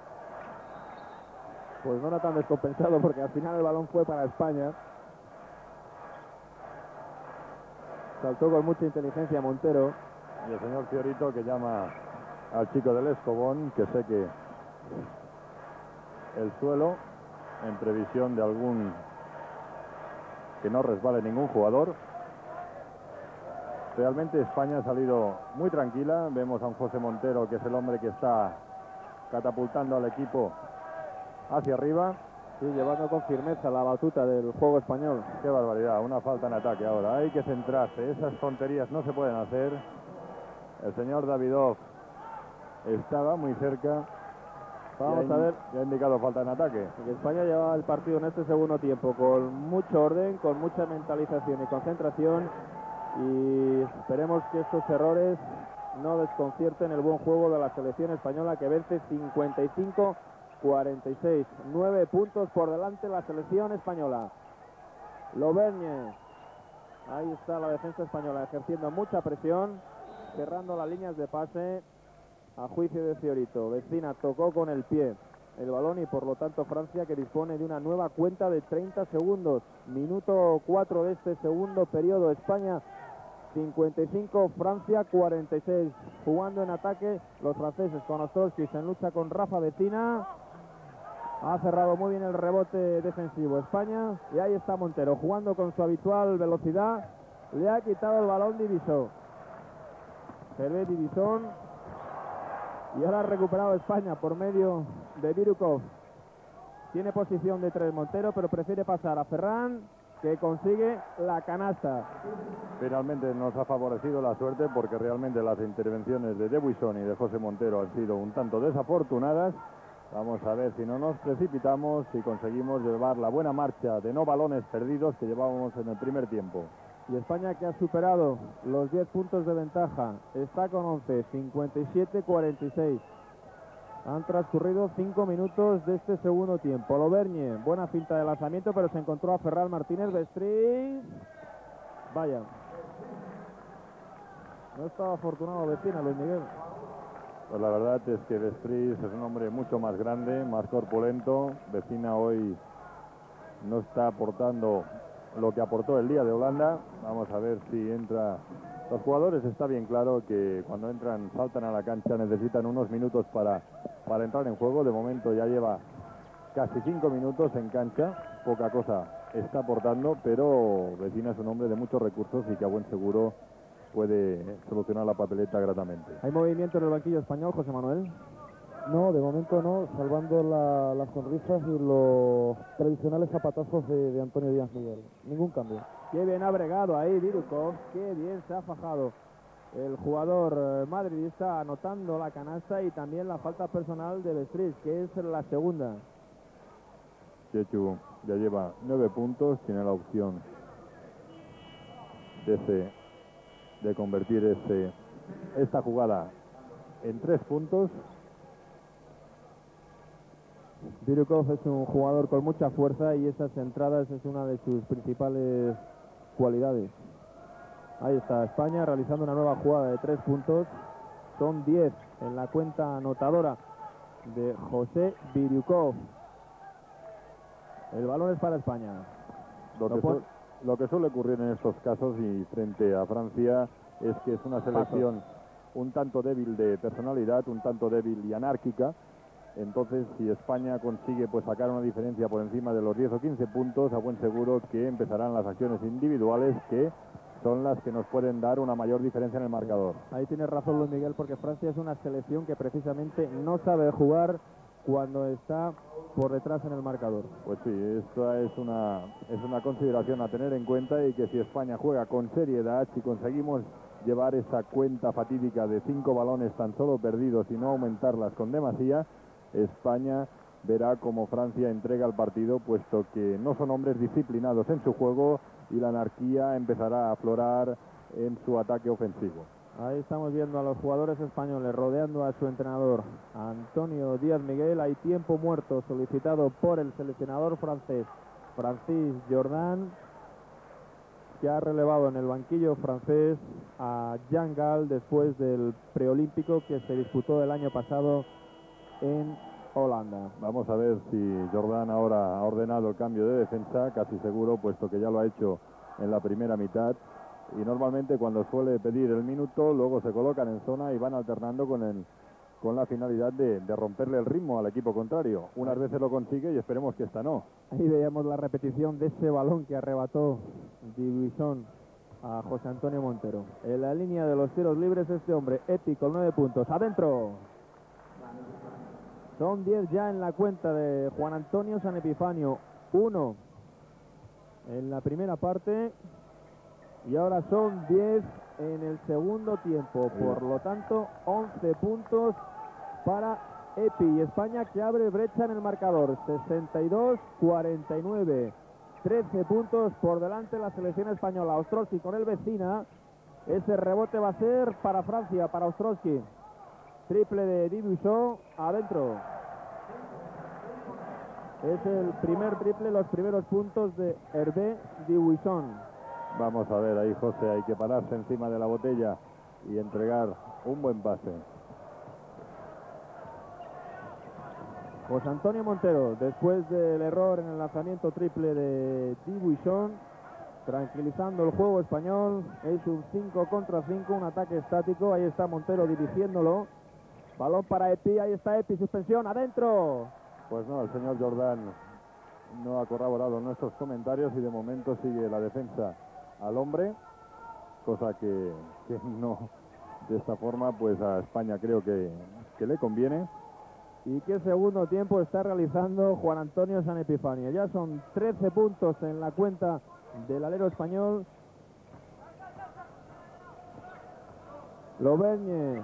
Pues no era tan descompensado porque al final el balón fue para España. Saltó con mucha inteligencia Montero. Y el señor Fiorito, que llama al chico del Escobón, que sé que el suelo, en previsión de algún que no resbale ningún jugador. Realmente España ha salido muy tranquila. Vemos a un José Montero, que es el hombre que está catapultando al equipo hacia arriba. Sí, llevando con firmeza la batuta del juego español. Qué barbaridad, una falta en ataque ahora. Hay que centrarse, esas tonterías no se pueden hacer. El señor Davidov estaba muy cerca. Vamos a ver. Ya ha indicado falta en ataque. Que España lleva el partido en este segundo tiempo con mucho orden, con mucha mentalización y concentración. Y esperemos que estos errores no desconcierten el buen juego de la selección española, que vence cincuenta y cinco cuarenta y seis. nueve puntos por delante la selección española. Lovergne. Ahí está la defensa española ejerciendo mucha presión, cerrando las líneas de pase a juicio de Fiorito. Vecina tocó con el pie el balón y por lo tanto Francia, que dispone de una nueva cuenta de treinta segundos. Minuto cuatro de este segundo periodo. España cincuenta y cinco, Francia cuarenta y seis. Jugando en ataque los franceses con Ostrowski en lucha con Rafa Vecina. Ha cerrado muy bien el rebote defensivo España. Y ahí está Montero jugando con su habitual velocidad. Le ha quitado el balón Divison. Hervé Divison. Y ahora ha recuperado España por medio de Biriukov. Tiene posición de tres Montero, pero prefiere pasar a Ferran, que consigue la canasta. Finalmente nos ha favorecido la suerte, porque realmente las intervenciones de Divison y de José Montero han sido un tanto desafortunadas. Vamos a ver si no nos precipitamos y conseguimos llevar la buena marcha de no balones perdidos que llevábamos en el primer tiempo. Y España, que ha superado los diez puntos de ventaja, está con once, cincuenta y siete cuarenta y seis. Han transcurrido cinco minutos de este segundo tiempo. Lovergne, buena finta de lanzamiento, pero se encontró a Ferran Martínez. Bestris. Vaya. No estaba afortunado Vecina, Luis Miguel. Pues la verdad es que Bestris es un hombre mucho más grande, más corpulento. Vecina hoy no está aportando lo que aportó el día de Holanda. Vamos a ver si entra. Los jugadores, está bien claro que cuando entran, saltan a la cancha, necesitan unos minutos para, para entrar en juego. De momento ya lleva casi cinco minutos en cancha, poca cosa está aportando, pero Vecina es un hombre de muchos recursos y que a buen seguro puede solucionar la papeleta gratamente. ¿Hay movimiento en el banquillo español, José Manuel? No, de momento no, salvando la, las sonrisas y los tradicionales zapatazos de, de Antonio Díaz Miguel. Ningún cambio. Qué bien ha bregado ahí Birukov, qué bien se ha fajado el jugador eh, madridista, anotando la canasta y también la falta personal de Bestris, que es la segunda. Chechu ya lleva nueve puntos, tiene la opción de, ese, de convertir ese, esta jugada en tres puntos. Birukov es un jugador con mucha fuerza y esas entradas es una de sus principales cualidades. Ahí está España realizando una nueva jugada de tres puntos. Son diez en la cuenta anotadora de José Birukov. El balón es para España. Lo que, su, lo que suele ocurrir en estos casos y frente a Francia es que es una selección un tanto débil de personalidad, un tanto débil y anárquica. Entonces, si España consigue pues sacar una diferencia por encima de los diez o quince puntos, a buen seguro que empezarán las acciones individuales, que son las que nos pueden dar una mayor diferencia en el marcador. Ahí tienes razón, Luis Miguel, porque Francia es una selección que precisamente no sabe jugar cuando está por detrás en el marcador. Pues sí, esta es una, es una consideración a tener en cuenta, y que si España juega con seriedad, si conseguimos llevar esa cuenta fatídica de cinco balones tan solo perdidos y no aumentarlas con demasía, España verá como Francia entrega el partido, puesto que no son hombres disciplinados en su juego y la anarquía empezará a aflorar en su ataque ofensivo. Ahí estamos viendo a los jugadores españoles rodeando a su entrenador Antonio Díaz Miguel. Hay tiempo muerto solicitado por el seleccionador francés Francis Jordan, que ha relevado en el banquillo francés a Jean Gall después del preolímpico que se disputó el año pasado en Holanda. Vamos a ver si Jordan ahora ha ordenado el cambio de defensa, casi seguro, puesto que ya lo ha hecho en la primera mitad. Y normalmente cuando suele pedir el minuto, luego se colocan en zona y van alternando con, el, con la finalidad de, de romperle el ritmo al equipo contrario. Unas veces lo consigue y esperemos que esta no. Ahí veíamos la repetición de ese balón que arrebató Dibuisson a José Antonio Montero. En la línea de los tiros libres este hombre, épico, nueve puntos, adentro. Son diez ya en la cuenta de Juan Antonio San Epifanio, uno en la primera parte y ahora son diez en el segundo tiempo. Por lo tanto, once puntos para Epi y España, que abre brecha en el marcador, sesenta y dos cuarenta y nueve. trece puntos por delante la selección española. Ostrowski con el Vecina. Ese rebote va a ser para Francia, para Ostrowski. Triple de Dibuisson, adentro. Es el primer triple, los primeros puntos de Hervé Dibuisson. Vamos a ver ahí, José, hay que pararse encima de la botella y entregar un buen pase. José Antonio Montero, después del error en el lanzamiento triple de Dibuisson, tranquilizando el juego español. Es un cinco contra cinco, un ataque estático. Ahí está Montero dirigiéndolo. Balón para Epi, ahí está Epi, suspensión, adentro. Pues no, el señor Jordan no ha corroborado nuestros comentarios y de momento sigue la defensa al hombre, cosa que, que no, de esta forma pues a España creo que, que le conviene. ¿Y qué segundo tiempo está realizando Juan Antonio San Epifanio? Ya son trece puntos en la cuenta del alero español. Lobergne.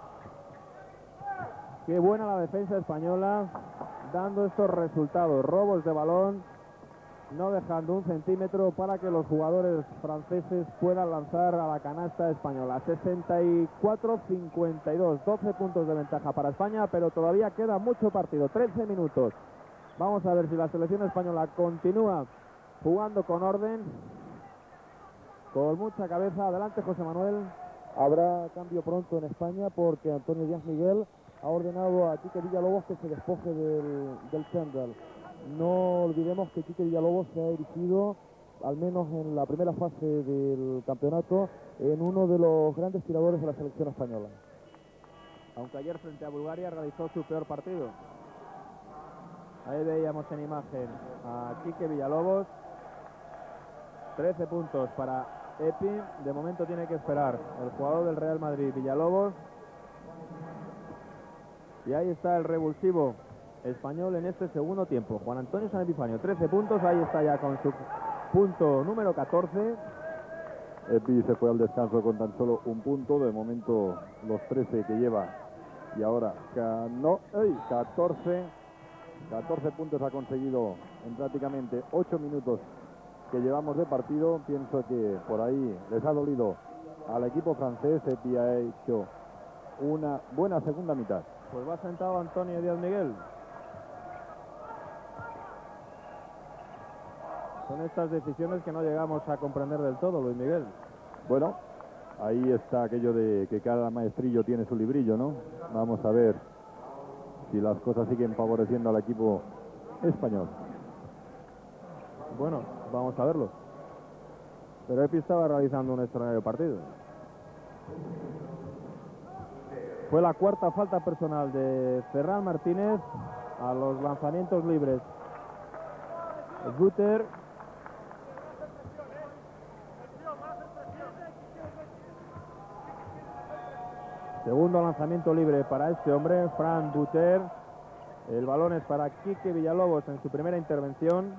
Qué buena la defensa española, dando estos resultados. Robos de balón, no dejando un centímetro para que los jugadores franceses puedan lanzar a la canasta española. sesenta y cuatro cincuenta y dos, doce puntos de ventaja para España, pero todavía queda mucho partido, trece minutos. Vamos a ver si la selección española continúa jugando con orden, con mucha cabeza. Adelante, José Manuel. Habrá cambio pronto en España porque Antonio Díaz Miguel ha ordenado a Quique Villalobos que se despoje del, del chándal. No olvidemos que Quique Villalobos se ha erigido, al menos en la primera fase del campeonato, en uno de los grandes tiradores de la selección española. Aunque ayer frente a Bulgaria realizó su peor partido. Ahí veíamos en imagen a Quique Villalobos. trece puntos para Epi. De momento tiene que esperar el jugador del Real Madrid, Villalobos. Y ahí está el revulsivo español en este segundo tiempo. Juan Antonio San Epifanio, trece puntos. Ahí está ya con su punto número catorce. Epi se fue al descanso con tan solo un punto. De momento los trece que lleva. Y ahora no, ¡ay! catorce. catorce puntos ha conseguido en prácticamente ocho minutos que llevamos de partido. Pienso que por ahí les ha dolido al equipo francés. Epi ha hecho una buena segunda mitad. Pues va sentado Antonio Díaz Miguel. Son estas decisiones que no llegamos a comprender del todo, Luis Miguel. Bueno, ahí está aquello de que cada maestrillo tiene su librillo, ¿no? Vamos a ver si las cosas siguen favoreciendo al equipo español. Bueno, vamos a verlo. Pero Epi estaba realizando un extraordinario partido. Fue la cuarta falta personal de Ferran Martínez a los lanzamientos libres. Guter. Segundo lanzamiento libre para este hombre, Fran Buter. El balón es para Quique Villalobos en su primera intervención.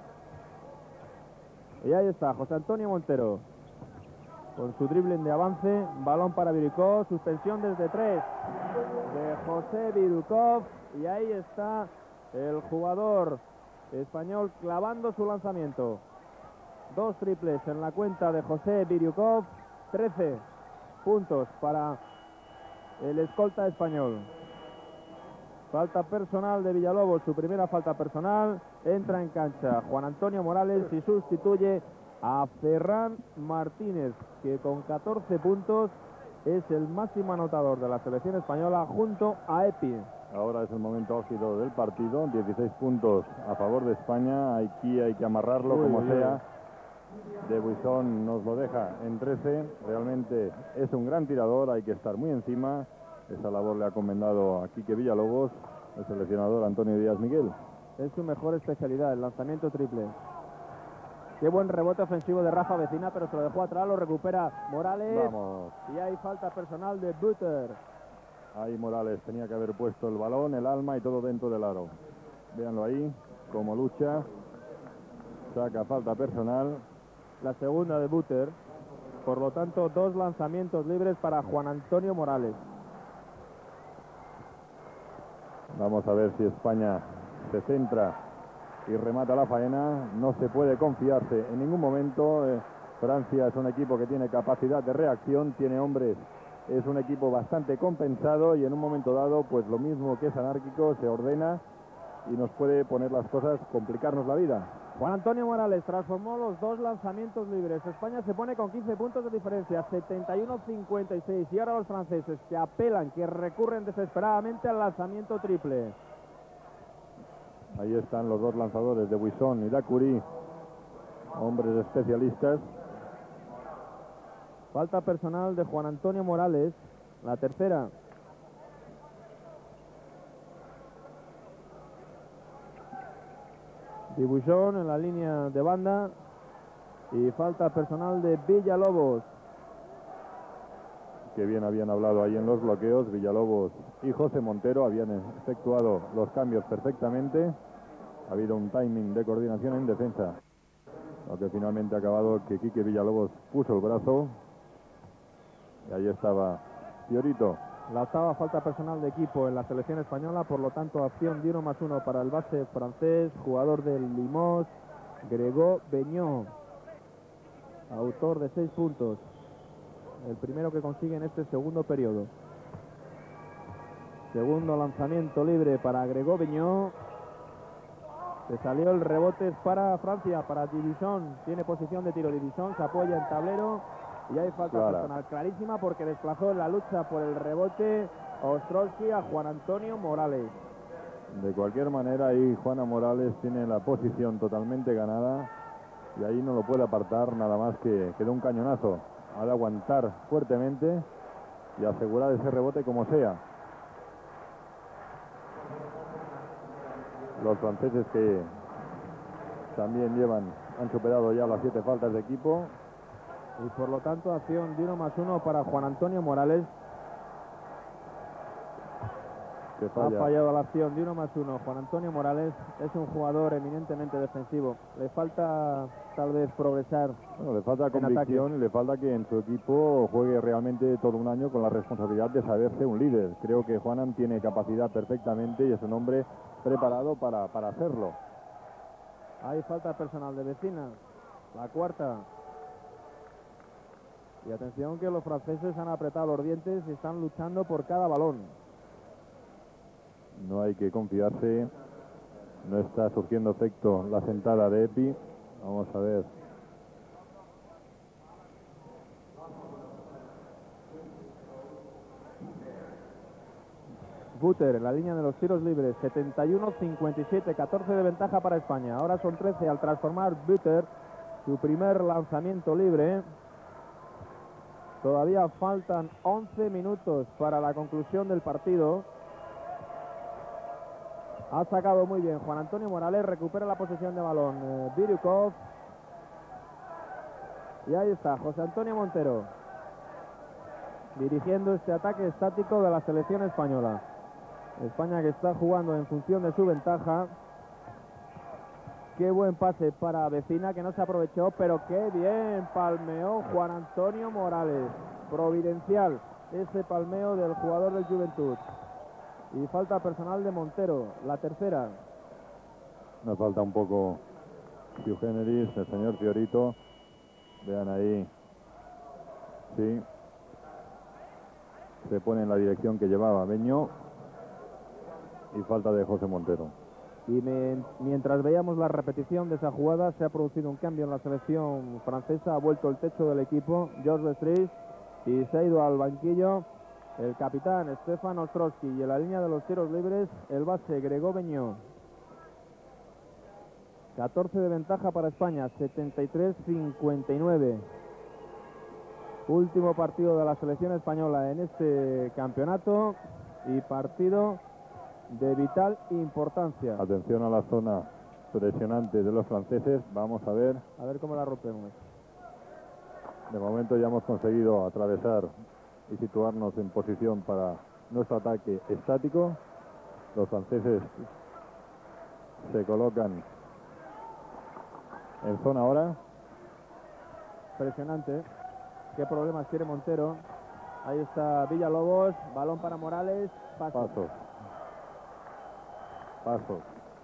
Y ahí está José Antonio Montero con su dribbling de avance. Balón para Birukov, suspensión desde tres de José Birukov. Y ahí está el jugador español clavando su lanzamiento. Dos triples en la cuenta de José Birukov. trece puntos para el escolta español. Falta personal de Villalobos, su primera falta personal. Entra en cancha Juan Antonio Morales y sustituye a Ferran Martínez, que con catorce puntos es el máximo anotador de la selección española junto a Epi. Ahora es el momento álgido del partido. dieciséis puntos a favor de España. Aquí hay que amarrarlo Uy, como uy, sea. De Buisson nos lo deja en trece. Realmente es un gran tirador. Hay que estar muy encima. Esa labor le ha encomendado a Quique Villalobos, el seleccionador Antonio Díaz Miguel. Es su mejor especialidad, el lanzamiento triple. Qué buen rebote ofensivo de Rafa Vecina, pero se lo dejó atrás, lo recupera Morales. Vamos. Y hay falta personal de Buter. Ahí Morales tenía que haber puesto el balón, el alma y todo dentro del aro. Véanlo ahí, como lucha. Saca falta personal. La segunda de Buter. Por lo tanto, dos lanzamientos libres para Juan Antonio Morales. Vamos a ver si España se centra y remata la faena. No se puede confiarse en ningún momento. Eh, Francia es un equipo que tiene capacidad de reacción, tiene hombres, es un equipo bastante compensado y en un momento dado, pues lo mismo que es anárquico, se ordena y nos puede poner las cosas, complicarnos la vida. Juan Antonio Morales transformó los dos lanzamientos libres. España se pone con quince puntos de diferencia, setenta y uno cincuenta y seis. Y ahora los franceses que apelan, que recurren desesperadamente al lanzamiento triple. Ahí están los dos lanzadores de Buisson y Dacoury, hombres especialistas. Falta personal de Juan Antonio Morales, la tercera. Dibuixón en la línea de banda. Y falta personal de Villalobos. Que bien habían hablado ahí en los bloqueos. Villalobos y José Montero habían efectuado los cambios perfectamente. Ha habido un timing de coordinación en defensa. Lo que finalmente ha acabado que Quique Villalobos puso el brazo. Y ahí estaba Fiorito. La octava falta personal de equipo en la selección española, por lo tanto acción de uno más uno para el base francés, jugador del Limoges, Gregó Beñó, autor de seis puntos, el primero que consigue en este segundo periodo. Segundo lanzamiento libre para Gregó Beñó. Se salió el rebote para Francia, para Dibuixón, tiene posición de tiro. Dibuixón se apoya en tablero. Y hay falta Clara. personal clarísima porque desplazó en la lucha por el rebote Ostrowski a Juan Antonio Morales. De cualquier manera, ahí Juana Morales tiene la posición totalmente ganada y ahí no lo puede apartar nada más que, que de un cañonazo. Ha de aguantar fuertemente y asegurar ese rebote como sea. Los franceses que también llevan, han superado ya las siete faltas de equipo. Y por lo tanto, acción de uno más uno para Juan Antonio Morales. Que Ha fallado la acción de uno más uno. Juan Antonio Morales es un jugador eminentemente defensivo. Le falta tal vez progresar. Bueno, le falta en convicción, ataque. le falta que en su equipo juegue realmente todo un año con la responsabilidad de saberse un líder. Creo que Juanan tiene capacidad perfectamente y es un hombre preparado para, para hacerlo. Hay falta personal de Vecina. La cuarta. Y atención que los franceses han apretado los dientes y están luchando por cada balón. No hay que confiarse. No está surgiendo efecto la sentada de Epi. Vamos a ver. Buter en la línea de los tiros libres. setenta y uno cincuenta y siete. catorce de ventaja para España. Ahora son trece al transformar Buter su primer lanzamiento libre. Todavía faltan once minutos para la conclusión del partido. Ha sacado muy bien Juan Antonio Morales, recupera la posesión de balón eh, Biriukov. Y ahí está José Antonio Montero dirigiendo este ataque estático de la selección española. España que está jugando en función de su ventaja. Qué buen pase para Vecina, que no se aprovechó, pero qué bien palmeó Juan Antonio Morales. Providencial ese palmeo del jugador del Juventud. Y falta personal de Montero, la tercera. Nos falta un poco Hugh Generis, el señor Fiorito. Vean ahí. Sí. Se pone en la dirección que llevaba Beño. Y falta de José Montero. Y me, mientras veíamos la repetición de esa jugada, se ha producido un cambio en la selección francesa. Ha vuelto el techo del equipo, Georges Bestris, y se ha ido al banquillo el capitán Stefan Ostrowski. Y en la línea de los tiros libres, el base Gregó Beñó. catorce de ventaja para España, setenta y tres cincuenta y nueve. Último partido de la selección española en este campeonato y partido de vital importancia. Atención a la zona presionante de los franceses. Vamos a ver. A ver cómo la rompemos. De momento ya hemos conseguido atravesar y situarnos en posición para nuestro ataque estático. Los franceses se colocan en zona ahora. Impresionante. Qué problemas tiene Montero. Ahí está Villalobos. Balón para Morales. Paso. Pasos. Pasos.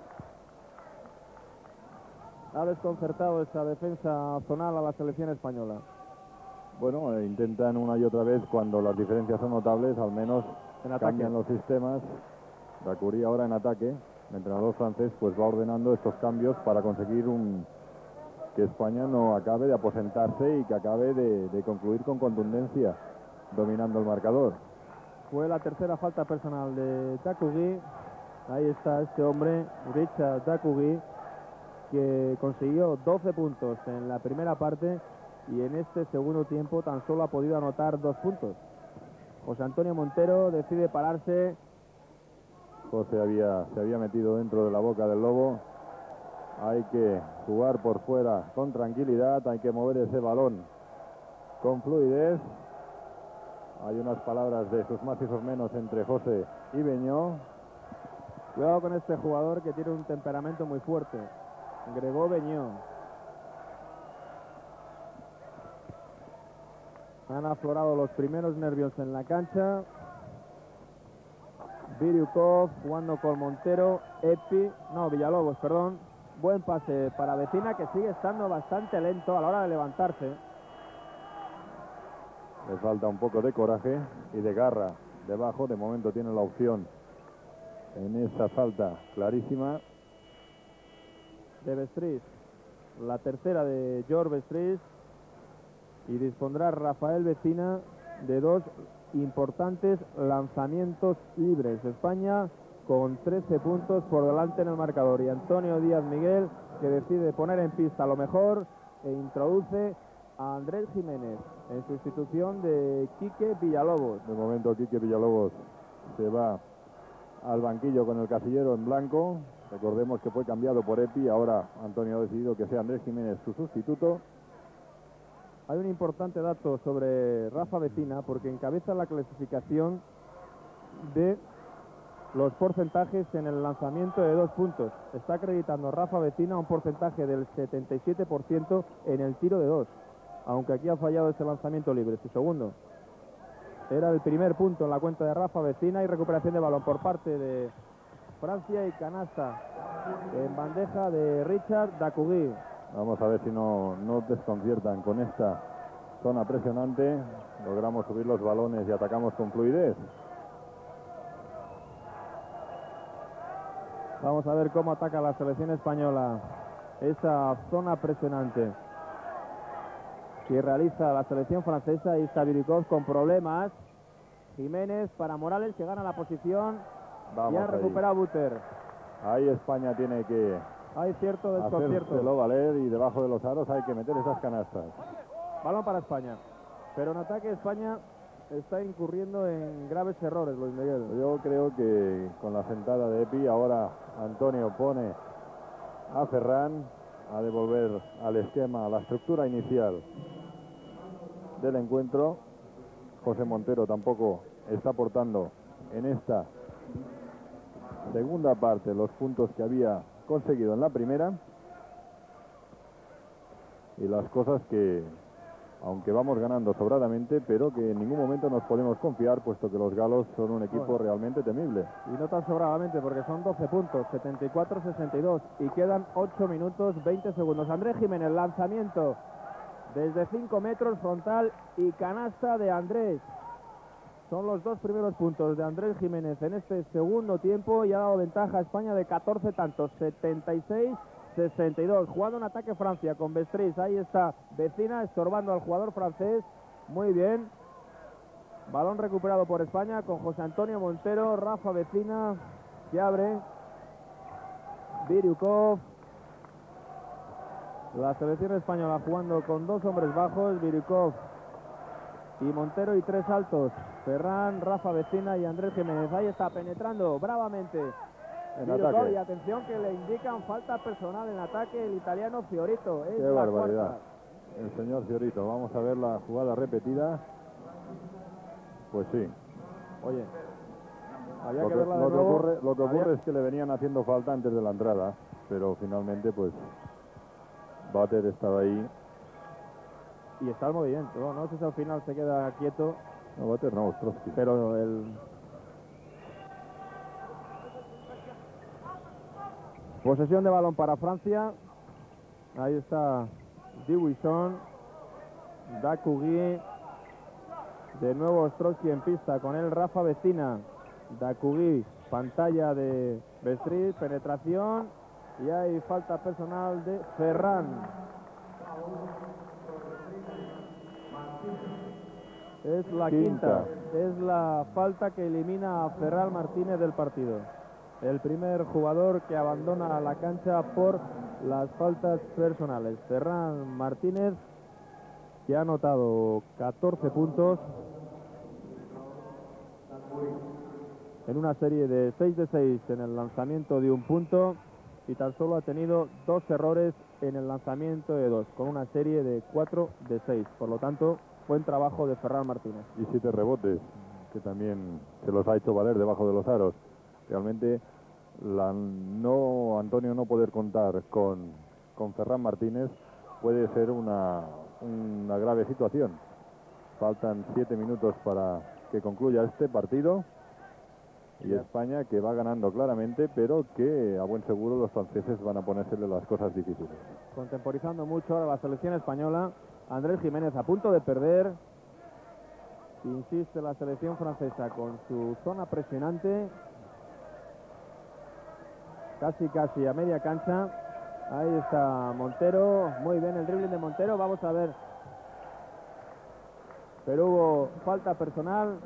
Ha desconcertado esa defensa zonal a la selección española. Bueno, eh, intentan una y otra vez, cuando las diferencias son notables, al menos En ataque. cambian los sistemas. Dacoury ahora en ataque. El entrenador francés pues va ordenando estos cambios para conseguir un que España no acabe de aposentarse y que acabe de, de concluir con contundencia, dominando el marcador. Fue la tercera falta personal de Dacoury. Ahí está este hombre, Richard Dacoury, que consiguió doce puntos en la primera parte y en este segundo tiempo tan solo ha podido anotar dos puntos. José Antonio Montero decide pararse. José había, se había metido dentro de la boca del lobo. Hay que jugar por fuera con tranquilidad, hay que mover ese balón con fluidez. Hay unas palabras de sus más y sus menos entre José y Beñó. Cuidado con este jugador que tiene un temperamento muy fuerte, Gregó Beñó. Han aflorado los primeros nervios en la cancha. Biriukov jugando con Montero, Epi, no, Villalobos, perdón. Buen pase para Vecina, que sigue estando bastante lento a la hora de levantarse. Le falta un poco de coraje y de garra debajo. De momento tiene la opción en esa falta clarísima De Bestris, la tercera de Georges Bestris, y dispondrá Rafael Vecina de dos importantes lanzamientos libres. España con trece puntos por delante en el marcador, y Antonio Díaz Miguel, que decide poner en pista lo mejor e introduce a Andrés Jiménez en sustitución de Quique Villalobos. De momento Quique Villalobos se va al banquillo con el casillero en blanco. Recordemos que fue cambiado por Epi, ahora Antonio ha decidido que sea Andrés Jiménez su sustituto. Hay un importante dato sobre Rafa Vecina, porque encabeza la clasificación de los porcentajes en el lanzamiento de dos puntos. Está acreditando Rafa Vecina un porcentaje del setenta y siete por ciento en el tiro de dos, aunque aquí ha fallado ese lanzamiento libre, su segundo. Era el primer punto en la cuenta de Rafa Vecina y recuperación de balón por parte de Francia y canasta en bandeja de Richard Dacugui. Vamos a ver si no nos desconciertan con esta zona presionante. Logramos subir los balones y atacamos con fluidez. Vamos a ver cómo ataca la selección española esa zona presionante que realiza la selección francesa. Y Sabirikov con problemas. Jiménez para Morales, que gana la posición. Vamos y ha ahí. recuperado Buter. Ahí España tiene que Hay cierto desconcierto. hacérselo valer y debajo de los aros hay que meter esas canastas. Balón para España. Pero en ataque España está incurriendo en graves errores, Luis Miguel. Yo creo que con la sentada de Epi, ahora Antonio pone a Ferran a devolver al esquema, a la estructura inicial del encuentro. José Montero tampoco está aportando en esta segunda parte los puntos que había conseguido en la primera. Y las cosas que, aunque vamos ganando sobradamente, pero que en ningún momento nos podemos confiar, puesto que los galos son un equipo Bueno. realmente temible. Y no tan sobradamente, porque son doce puntos, setenta y cuatro a sesenta y dos, y quedan ocho minutos veinte segundos. Andrés Jiménez, lanzamiento desde cinco metros, frontal y canasta de Andrés. Son los dos primeros puntos de Andrés Jiménez en este segundo tiempo y ha dado ventaja a España de catorce tantos, setenta y seis a sesenta y dos. Jugando un ataque Francia con Bestris. Ahí está Vecina estorbando al jugador francés. Muy bien. Balón recuperado por España con José Antonio Montero. Rafa Vecina que abre. Biriukov. La selección española jugando con dos hombres bajos. Biriukov y Montero y tres altos. Ferran, Rafa Vecina y Andrés Jiménez. Ahí está penetrando bravamente En Biriukov, ataque. y atención que le indican falta personal en ataque el italiano Fiorito. Es Qué la barbaridad. cuarta. El señor Fiorito. Vamos a ver la jugada repetida. Pues sí. Oye, había Lo que que, verla de lo que nuevo. ocurre, lo que Había- ocurre es que le venían haciendo falta antes de la entrada, pero finalmente pues Buter estaba ahí. Y está el movimiento, no, no sé si al final se queda quieto, No, Buter no, Ostrowski. pero el... Posesión de balón para Francia. Ahí está Dibuisson, Dacugui. De nuevo Ostrowski en pista, con él Rafa Vecina. Dacugui, pantalla de Bestris, penetración. Y hay falta personal de Ferran. Es la quinta. Quinta. Es la falta que elimina a Ferran Martínez del partido. El primer jugador que abandona la cancha por las faltas personales. Ferran Martínez, que ha anotado catorce puntos en una serie de seis de seis en el lanzamiento de un punto, y tan solo ha tenido dos errores en el lanzamiento de dos, con una serie de cuatro de seis. Por lo tanto, buen trabajo de Ferran Martínez. Y siete rebotes, que también se los ha hecho valer debajo de los aros. Realmente, la no Antonio no poder contar con, con Ferran Martínez puede ser una, una grave situación. Faltan siete minutos para que concluya este partido. Y España que va ganando claramente, pero que a buen seguro los franceses van a ponérsele las cosas difíciles. Contemporizando mucho ahora la selección española. Andrés Jiménez a punto de perder. Insiste la selección francesa con su zona presionante. Casi, casi a media cancha. Ahí está Montero. Muy bien el dribbling de Montero. Vamos a ver. Pero hubo falta personal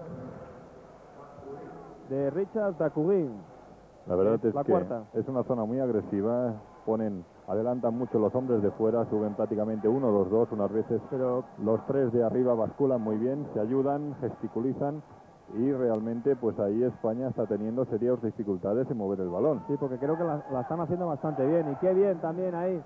de Richard Dacugui. La verdad Es es la que cuarta. es una zona muy agresiva. Ponen, adelantan mucho los hombres de fuera, suben prácticamente uno, los dos, unas veces, pero los tres de arriba basculan muy bien, se ayudan, gesticulizan y realmente pues ahí España está teniendo serias dificultades en mover el balón. Sí, porque creo que la, la están haciendo bastante bien. Y qué bien también ahí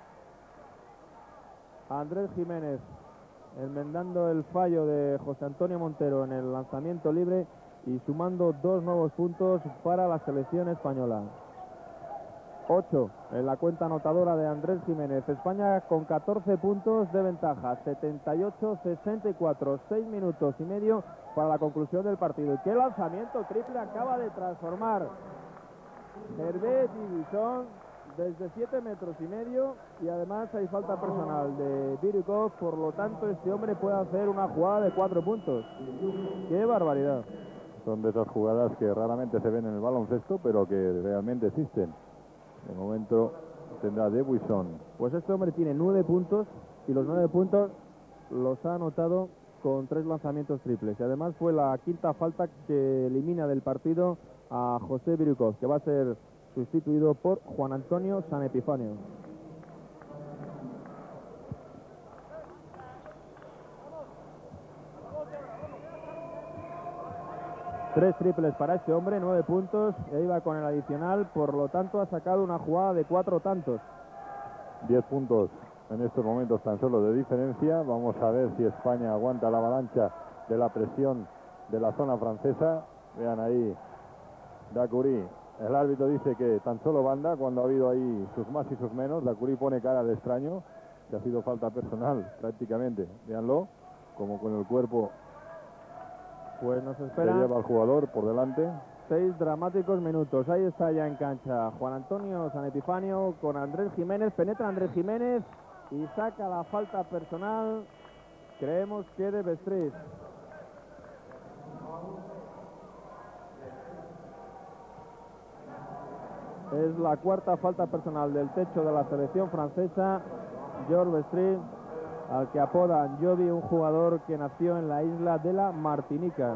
Andrés Jiménez, enmendando el fallo de José Antonio Montero en el lanzamiento libre y sumando dos nuevos puntos para la selección española. ocho en la cuenta anotadora de Andrés Jiménez. España con catorce puntos de ventaja, setenta y ocho a sesenta y cuatro, seis minutos y medio para la conclusión del partido. Y qué lanzamiento triple acaba de transformar Hervé Dubuisson desde siete metros y medio, y además hay falta personal de Birukov, por lo tanto este hombre puede hacer una jugada de cuatro puntos. ¡Qué barbaridad! Son de esas jugadas que raramente se ven en el baloncesto, pero que realmente existen. De momento tendrá Dubuisson. Pues este hombre tiene nueve puntos, y los nueve puntos los ha anotado con tres lanzamientos triples. Y además fue la quinta falta que elimina del partido a José Birukov, que va a ser sustituido por Juan Antonio San Epifanio. Tres triples para este hombre, nueve puntos, e iba con el adicional, por lo tanto ha sacado una jugada de cuatro tantos. Diez puntos en estos momentos tan solo de diferencia. Vamos a ver si España aguanta la avalancha de la presión de la zona francesa. Vean ahí Dacoury. El árbitro dice que tan solo banda cuando ha habido ahí sus más y sus menos. Dacoury pone cara de extraño, que ha sido falta personal prácticamente. Véanlo, como con el cuerpo pues nos se espera lleva al jugador por delante. Seis dramáticos minutos. Ahí está ya en cancha Juan Antonio San Epifanio con Andrés Jiménez. Penetra Andrés Jiménez y saca la falta personal, creemos que de Bestris. Es la cuarta falta personal del techo de la selección francesa. Georges Bestris, al que apodan Jovi, un jugador que nació en la isla de la Martinica.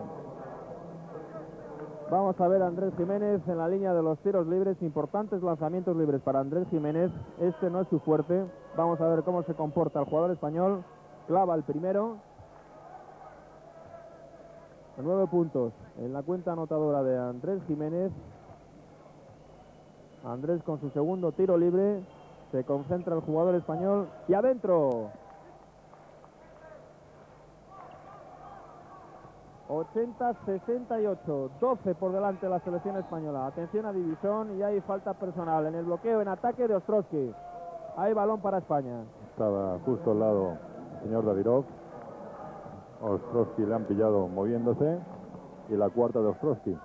Vamos a ver a Andrés Jiménez en la línea de los tiros libres. Importantes lanzamientos libres para Andrés Jiménez. Este no es su fuerte. Vamos a ver cómo se comporta el jugador español. Clava el primero. Nueve puntos en la cuenta anotadora de Andrés Jiménez. Andrés con su segundo tiro libre. Se concentra el jugador español. Y adentro. ochenta a sesenta y ocho, doce por delante de la selección española. Atención a Dubuisson, y hay falta personal en el bloqueo en ataque de Ostrowski. Hay balón para España. Estaba justo al lado el señor Davirov. Ostrowski le han pillado moviéndose, y la cuarta de Ostrowski.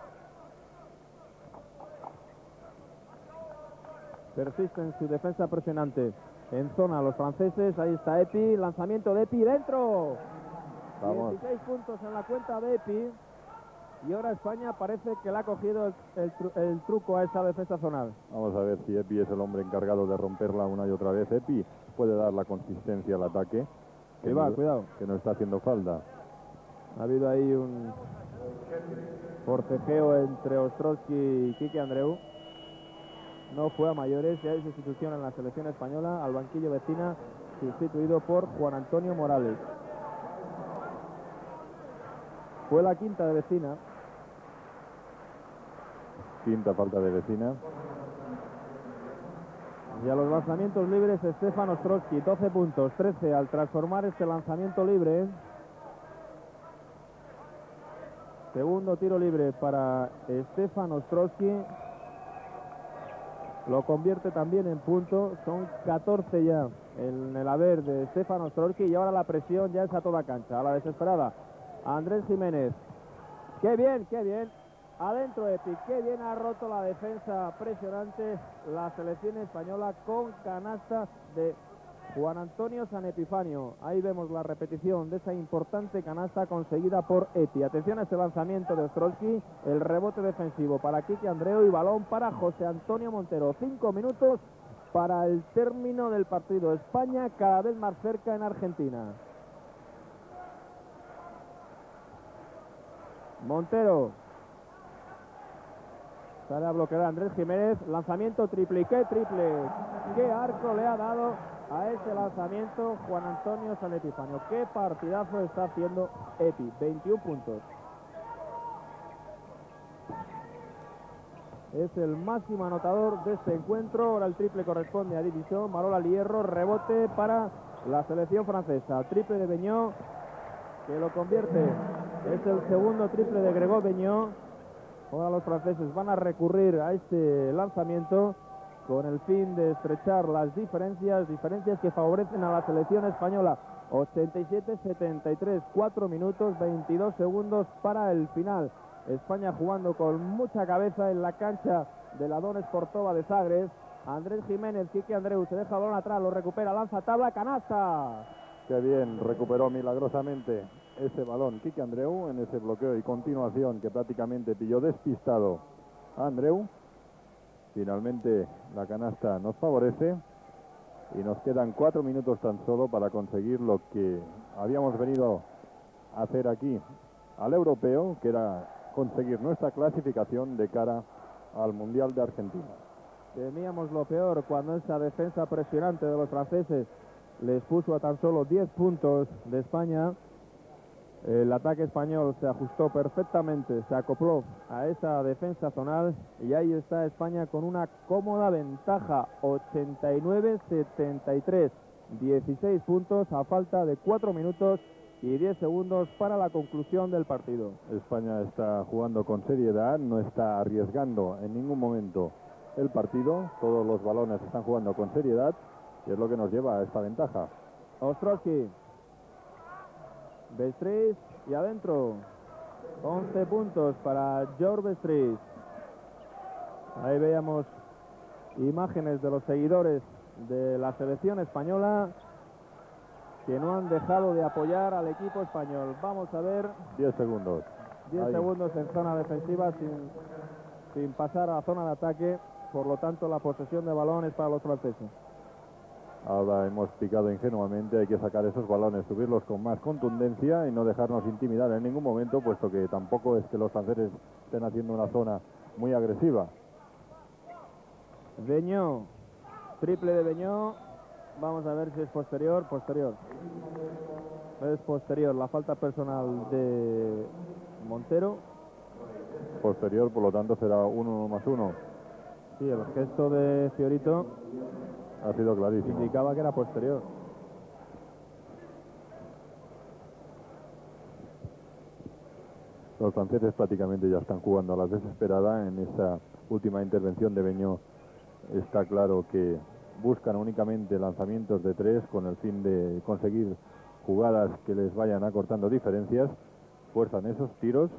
Persiste en su defensa presionante. En zona los franceses, ahí está Epi, lanzamiento de Epi, dentro. Vamos. dieciséis puntos en la cuenta de Epi. Y ahora España parece que le ha cogido el, el, tru el truco a esa defensa zonal. Vamos a ver si Epi es el hombre encargado de romperla una y otra vez. Epi puede dar la consistencia al ataque. Que va, no, cuidado. Que no está haciendo falta. Ha habido ahí un forcejeo entre Ostrowski y Quique Andreu. No fue a mayores, y hay sustitución en la selección española. Al banquillo vecina, sustituido por Juan Antonio Morales. Fue la quinta de Vecina. Quinta falta de Vecina. Y a los lanzamientos libres, Stefan Ostrowski, doce puntos, trece al transformar este lanzamiento libre. Segundo tiro libre para Stefan Ostrowski. Lo convierte también en punto. Son catorce ya en el haber de Stefan Ostrowski, y ahora la presión ya es a toda cancha, a la desesperada. Andrés Jiménez, qué bien, qué bien, adentro Epi, qué bien ha roto la defensa presionante la selección española con canasta de Juan Antonio San Epifanio. Ahí vemos la repetición de esa importante canasta conseguida por Epi. Atención a este lanzamiento de Ostrowski, el rebote defensivo para Quique Andreu y balón para José Antonio Montero. Cinco minutos para el término del partido. España cada vez más cerca en Argentina. Montero sale a bloquear a Andrés Jiménez. Lanzamiento triple. ¿Qué triple? ¿Qué arco le ha dado a ese lanzamiento Juan Antonio San Epifanio? Qué partidazo está haciendo Epi. veintiún puntos. es el máximo anotador de este encuentro. Ahora el triple corresponde a División. Marola al hierro, rebote para la selección francesa. Triple de Beñó, que lo convierte. Es el segundo triple de Gregor Beñó. Ahora los franceses van a recurrir a este lanzamiento con el fin de estrechar las diferencias, diferencias que favorecen a la selección española. ochenta y siete setenta y tres, cuatro minutos, veintidós segundos para el final. España jugando con mucha cabeza en la cancha de la Don Sportova de Zagreb. Andrés Jiménez, Quique Andreu, se deja el balón atrás, lo recupera, lanza tabla, canasta. Qué bien, recuperó milagrosamente ese balón Quique Andreu en ese bloqueo y continuación que prácticamente pilló despistado a Andreu. Finalmente la canasta nos favorece y nos quedan cuatro minutos tan solo para conseguir lo que habíamos venido a hacer aquí al europeo, que era conseguir nuestra clasificación de cara al Mundial de Argentina. Temíamos lo peor cuando esa defensa presionante de los franceses les puso a tan solo diez puntos de España. El ataque español se ajustó perfectamente, se acopló a esa defensa zonal y ahí está España con una cómoda ventaja, ochenta y nueve setenta y tres, dieciséis puntos a falta de cuatro minutos y diez segundos para la conclusión del partido. España está jugando con seriedad, no está arriesgando en ningún momento el partido, todos los balones están jugando con seriedad y es lo que nos lleva a esta ventaja. Ostrowski, Bestris y adentro, once puntos para George Bestris. Ahí veíamos imágenes de los seguidores de la selección española que no han dejado de apoyar al equipo español. Vamos a ver. diez segundos. diez Ahí. segundos en zona defensiva sin, sin pasar a la zona de ataque. Por lo tanto, la posesión de balón es para los franceses. Ahora hemos picado ingenuamente, hay que sacar esos balones, subirlos con más contundencia y no dejarnos intimidar en ningún momento, puesto que tampoco es que los franceses estén haciendo una zona muy agresiva. Beñó, triple de Beñó. Vamos a ver si es posterior, posterior. Es posterior, la falta personal de Montero. Posterior, por lo tanto será uno más uno. Sí, el gesto de Fiorito ha sido clarísimo. Indicaba que era posterior. Los franceses prácticamente ya están jugando a la desesperada en esa última intervención de Beñó. Está claro que buscan únicamente lanzamientos de tres con el fin de conseguir jugadas que les vayan acortando diferencias. Fuerzan esos tiros.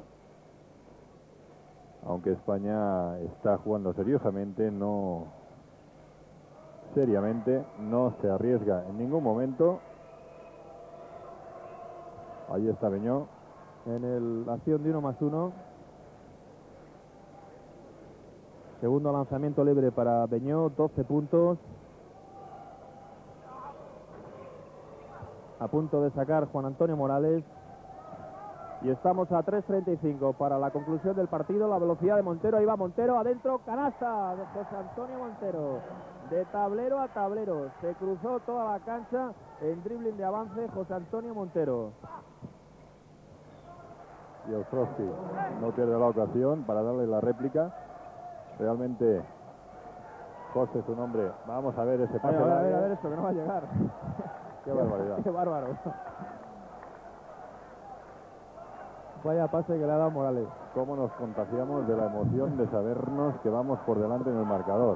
Aunque España está jugando seriosamente, no seriamente, no se arriesga en ningún momento. Ahí está Beñó. En el, la acción de uno más uno. Segundo lanzamiento libre para Beñó, doce puntos. A punto de sacar Juan Antonio Morales. Y estamos a tres treinta y cinco para la conclusión del partido. La velocidad de Montero, ahí va Montero, adentro, canasta de José Antonio Montero. De tablero a tablero, se cruzó toda la cancha en dribbling de avance José Antonio Montero. Y Ostrowski no pierde la ocasión para darle la réplica. Realmente, José, su nombre. Vamos a ver ese pase. A ver, a ver, a ver esto, que no va a llegar. Qué barbaridad. Qué bárbaro. Vaya pase que le ha dado Morales. Cómo nos contagiamos de la emoción de sabernos que vamos por delante en el marcador.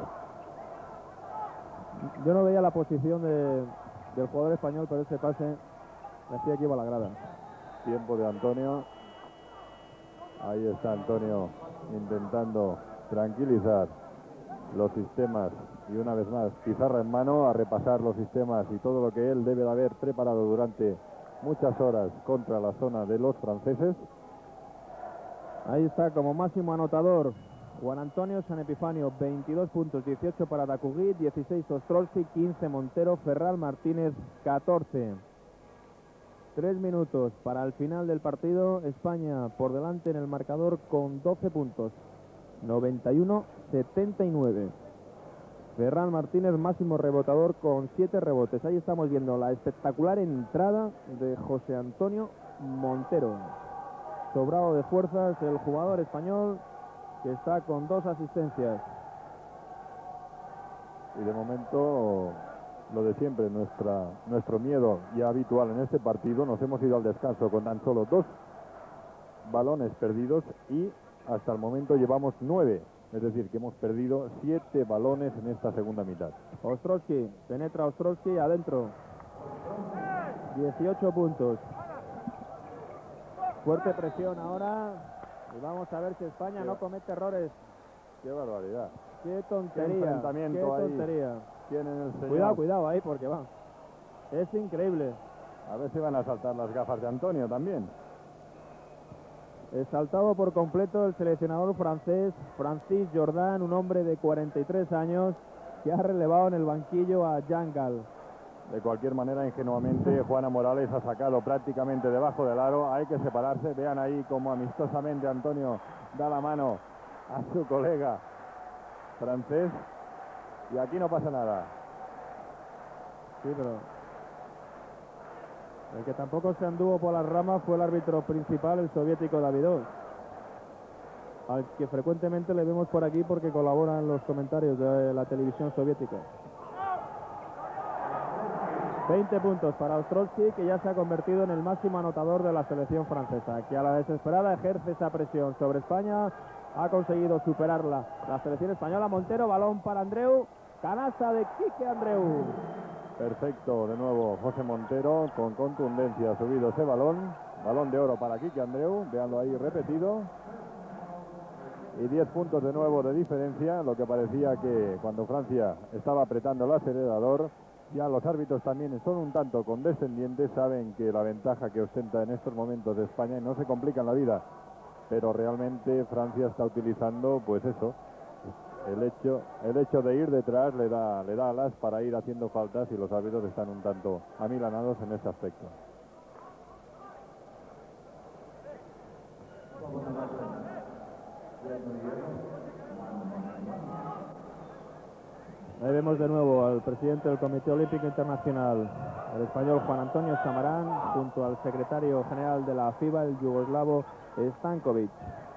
Yo no veía la posición de, del jugador español, pero ese pase me hacía que iba a la grada. Tiempo de Antonio. Ahí está Antonio intentando tranquilizar los sistemas y una vez más pizarra en mano a repasar los sistemas y todo lo que él debe de haber preparado durante muchas horas contra la zona de los franceses. Ahí está como máximo anotador Juan Antonio San Epifanio, veintidós puntos, dieciocho para Dacugui, dieciséis Ostrowski, quince Montero, Ferral Martínez, catorce. Tres minutos para el final del partido. España por delante en el marcador con doce puntos, noventa y uno setenta y nueve. Ferran Martínez, máximo rebotador con siete rebotes. Ahí estamos viendo la espectacular entrada de José Antonio Montero. Sobrado de fuerzas el jugador español que está con dos asistencias. Y de momento, lo de siempre, nuestra, nuestro miedo ya habitual en este partido. Nos hemos ido al descanso con tan solo dos balones perdidos y hasta el momento llevamos nueve. Es decir, que hemos perdido siete balones en esta segunda mitad. Ostrowski, penetra Ostrowski adentro. dieciocho puntos. Fuerte presión ahora. Y vamos a ver si España Qué no comete errores. ¡Qué barbaridad! Qué ¡Qué tontería. enfrentamiento Qué ahí! tontería. Tienen el señor. Cuidado, cuidado ahí porque va. Es increíble. A ver si van a saltar las gafas de Antonio también. Exaltado por completo el seleccionador francés Francis Jordan, un hombre de cuarenta y tres años que ha relevado en el banquillo a Jangal. De cualquier manera, ingenuamente, Juana Morales ha sacado prácticamente debajo del aro. Hay que separarse. Vean ahí cómo amistosamente Antonio da la mano a su colega francés. Y aquí no pasa nada. Sí, pero el que tampoco se anduvo por las ramas fue el árbitro principal, el soviético Davidov, al que frecuentemente le vemos por aquí porque colabora en los comentarios de la televisión soviética. veinte puntos para Ostrowski, que ya se ha convertido en el máximo anotador de la selección francesa, que a la desesperada ejerce esa presión sobre España. Ha conseguido superarla la selección española. Montero, balón para Andreu, canasta de Quique Andreu. Perfecto, de nuevo José Montero con contundencia ha subido ese balón. Balón de oro para Quique Andreu, véanlo ahí repetido. Y diez puntos de nuevo de diferencia, lo que parecía que cuando Francia estaba apretando el acelerador, ya los árbitros también son un tanto condescendientes, saben que la ventaja que ostenta en estos momentos de España y no se complican la vida. Pero realmente Francia está utilizando, pues eso, el hecho, el hecho de ir detrás le da, le da alas para ir haciendo faltas y los árbitros están un tanto amilanados en ese aspecto. Ahí vemos de nuevo al presidente del Comité Olímpico Internacional, el español Juan Antonio Samaranch, junto al secretario general de la FIBA, el yugoslavo Stankovic.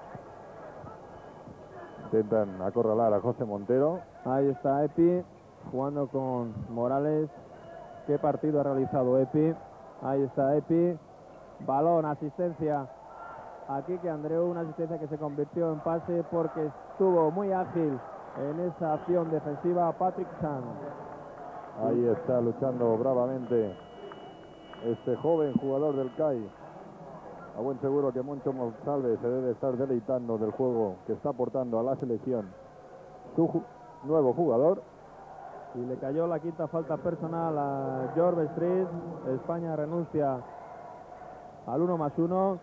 Intentan acorralar a José Montero. Ahí está Epi, jugando con Morales. ¿Qué partido ha realizado Epi? Ahí está Epi. Balón, asistencia a Quique Andreu, una asistencia que se convirtió en pase porque estuvo muy ágil en esa acción defensiva Patrick Chan. Ahí está luchando bravamente este joven jugador del C A I. A buen seguro que Moncho Monsalve se debe estar deleitando del juego que está aportando a la selección su ju nuevo jugador. Y le cayó la quinta falta personal a George Street. España renuncia al uno más uno.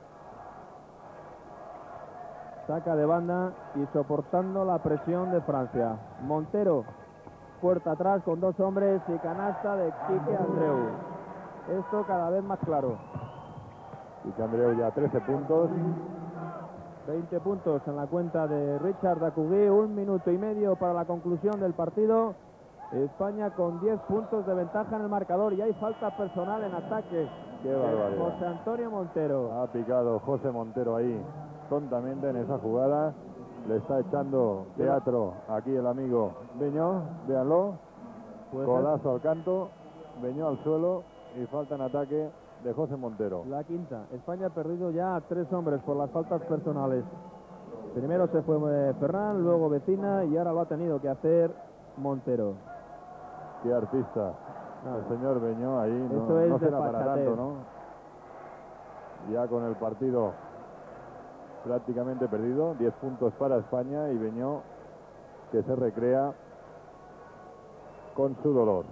Saca de banda y soportando la presión de Francia. Montero, puerta atrás con dos hombres y canasta de Quique Andreu. Esto cada vez más claro. Quique Andreu ya trece puntos. veinte puntos en la cuenta de Richard Dacugui. Un minuto y medio para la conclusión del partido. España con diez puntos de ventaja en el marcador y hay falta personal en ataque. Qué barbaridad. José Antonio Montero. Ha picado José Montero ahí tontamente en esa jugada. Le está echando teatro aquí el amigo Beñó. Véanlo. Pues Codazo al canto. Beñó al suelo y falta en ataque de José Montero. la quinta. España ha perdido ya a tres hombres por las faltas personales. Primero se fue Ferran, luego Vecina y ahora lo ha tenido que hacer Montero. Qué artista. Ah. El señor Beñó ahí. No, Eso es no de será para fachatez. tanto, ¿no? Ya con el partido prácticamente perdido. diez puntos para España y Beñó que se recrea con su dolor.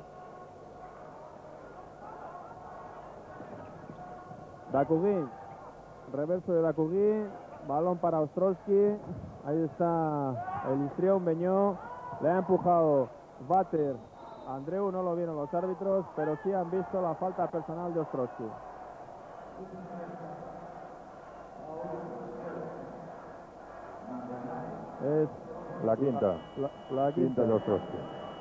Dacugui, reverso de Dacugui, balón para Ostrowski, ahí está el histrión Beñó, le ha empujado Vater, Andreu no lo vieron los árbitros, pero sí han visto la falta personal de Ostrowski. Es La quinta. la, la Quinta quinta. de Ostrowski.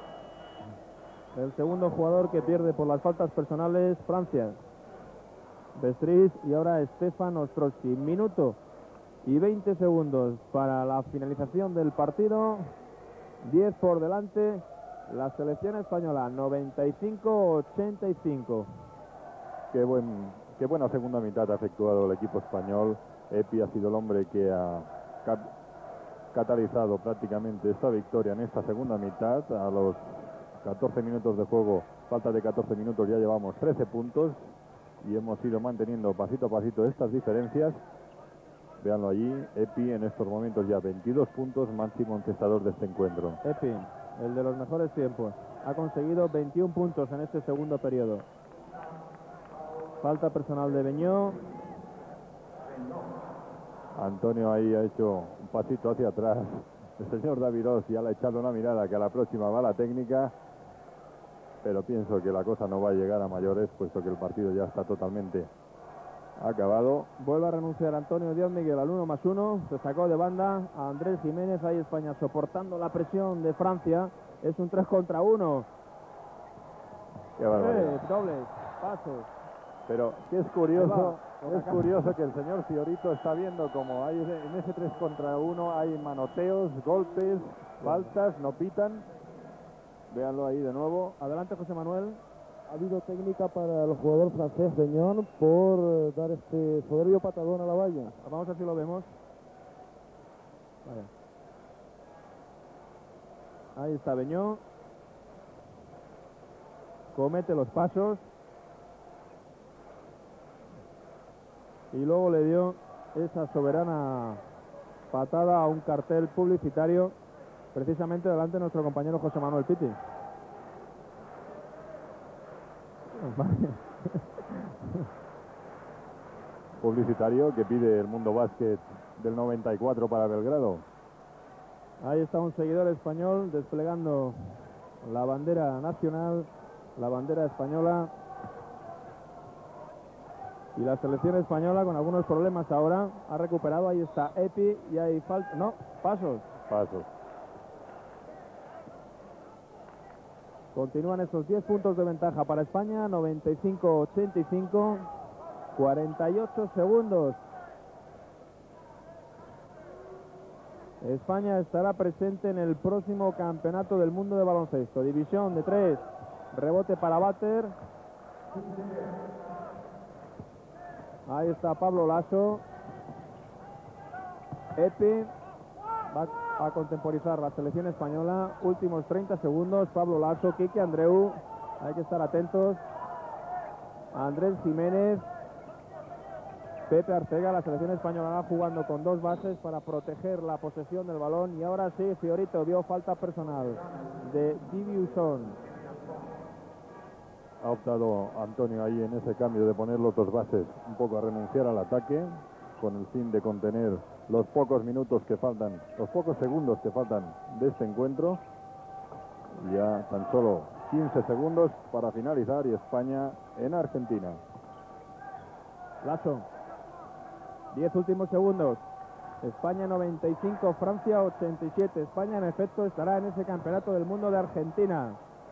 El segundo jugador que pierde por las faltas personales, Francia. Bestris y ahora Stefan Ostrowski. Minuto y veinte segundos para la finalización del partido. diez por delante. La selección española, noventa y cinco ochenta y cinco. Qué, buen, qué buena segunda mitad ha efectuado el equipo español. Epi ha sido el hombre que ha cat catalizado prácticamente esta victoria en esta segunda mitad. A los catorce minutos de juego, falta de catorce minutos, ya llevamos trece puntos y hemos ido manteniendo pasito a pasito estas diferencias. Véanlo allí, Epi en estos momentos ya veintidós puntos, máximo encestador de este encuentro. Epi, el de los mejores tiempos, ha conseguido veintiún puntos en este segundo periodo. Falta personal de Beñó. Antonio ahí ha hecho un pasito hacia atrás. El señor Davidos ya le ha echado una mirada que a la próxima va la técnica, pero pienso que la cosa no va a llegar a mayores, puesto que el partido ya está totalmente acabado. Vuelve a renunciar Antonio Díaz Miguel al uno más uno. Se sacó de banda a Andrés Jiménez. Ahí España soportando la presión de Francia. Es un tres contra uno. Qué barbaridad. Eh, dobles, pasos. Pero que es curioso, es curioso que el señor Fiorito está viendo como hay en ese tres contra uno hay manoteos, golpes, faltas, no pitan. Véanlo ahí de nuevo. Adelante, José Manuel. Ha habido técnica para el jugador francés Beñón por eh, dar este soberbio patadón a la valla. Vamos a ver si lo vemos. Vaya. Ahí está Beñón. Comete los pasos. Y luego le dio esa soberana patada a un cartel publicitario, precisamente delante de nuestro compañero José Manuel Pitti. Publicitario que pide el Mundo Básquet del noventa y cuatro para Belgrado. Ahí está un seguidor español desplegando la bandera nacional, la bandera española. Y la selección española con algunos problemas ahora ha recuperado. Ahí está Epi y hay falta. No, pasos. Pasos. Continúan estos diez puntos de ventaja para España. noventa y cinco ochenta y cinco. cuarenta y ocho segundos. España estará presente en el próximo campeonato del mundo de baloncesto. División de tres. Rebote para Bater. Ahí está Pablo Lasso. Epi va a contemporizar la selección española. Últimos treinta segundos. Pablo Lasso, Quique Andreu. Hay que estar atentos. Andrés Jiménez. Pepe Arcega. La selección española va jugando con dos bases para proteger la posesión del balón. Y ahora sí, Fiorito vio falta personal de Diviuson. Ha optado Antonio ahí en ese cambio de poner los dos bases un poco a renunciar al ataque con el fin de contener los pocos minutos que faltan, los pocos segundos que faltan de este encuentro. Ya tan solo quince segundos para finalizar y España en Argentina. Lasso. diez últimos segundos. España noventa y cinco, Francia ochenta y siete. España en efecto estará en ese campeonato del mundo de Argentina.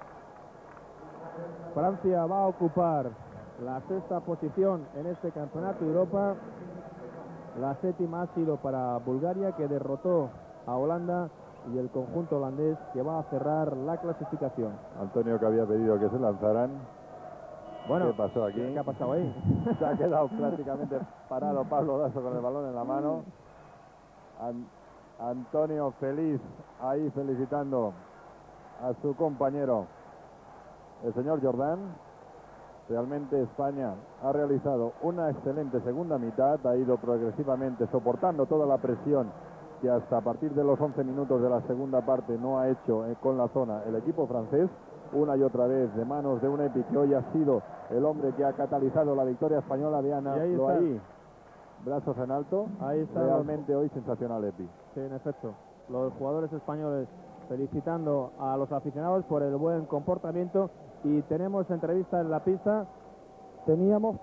Francia va a ocupar la sexta posición en este campeonato de Europa. La séptima ha sido para Bulgaria, que derrotó a Holanda, y el conjunto holandés que va a cerrar la clasificación. Antonio, que había pedido que se lanzaran. Bueno, ¿qué pasó aquí? ¿Qué ha pasado ahí? Se ha quedado prácticamente parado Pablo Lasso con el balón en la mano. An Antonio feliz ahí felicitando a su compañero, el señor Jordán. Realmente España ha realizado una excelente segunda mitad, ha ido progresivamente soportando toda la presión que hasta a partir de los once minutos de la segunda parte no ha hecho eh, con la zona el equipo francés, una y otra vez de manos de un Epi que hoy ha sido el hombre que ha catalizado la victoria española. Vean ahí, está. ahí, brazos en alto, Ahí está. realmente hoy sensacional Epi. Sí, en efecto, los jugadores españoles felicitando a los aficionados por el buen comportamiento. Y tenemos entrevista en la pista. Teníamos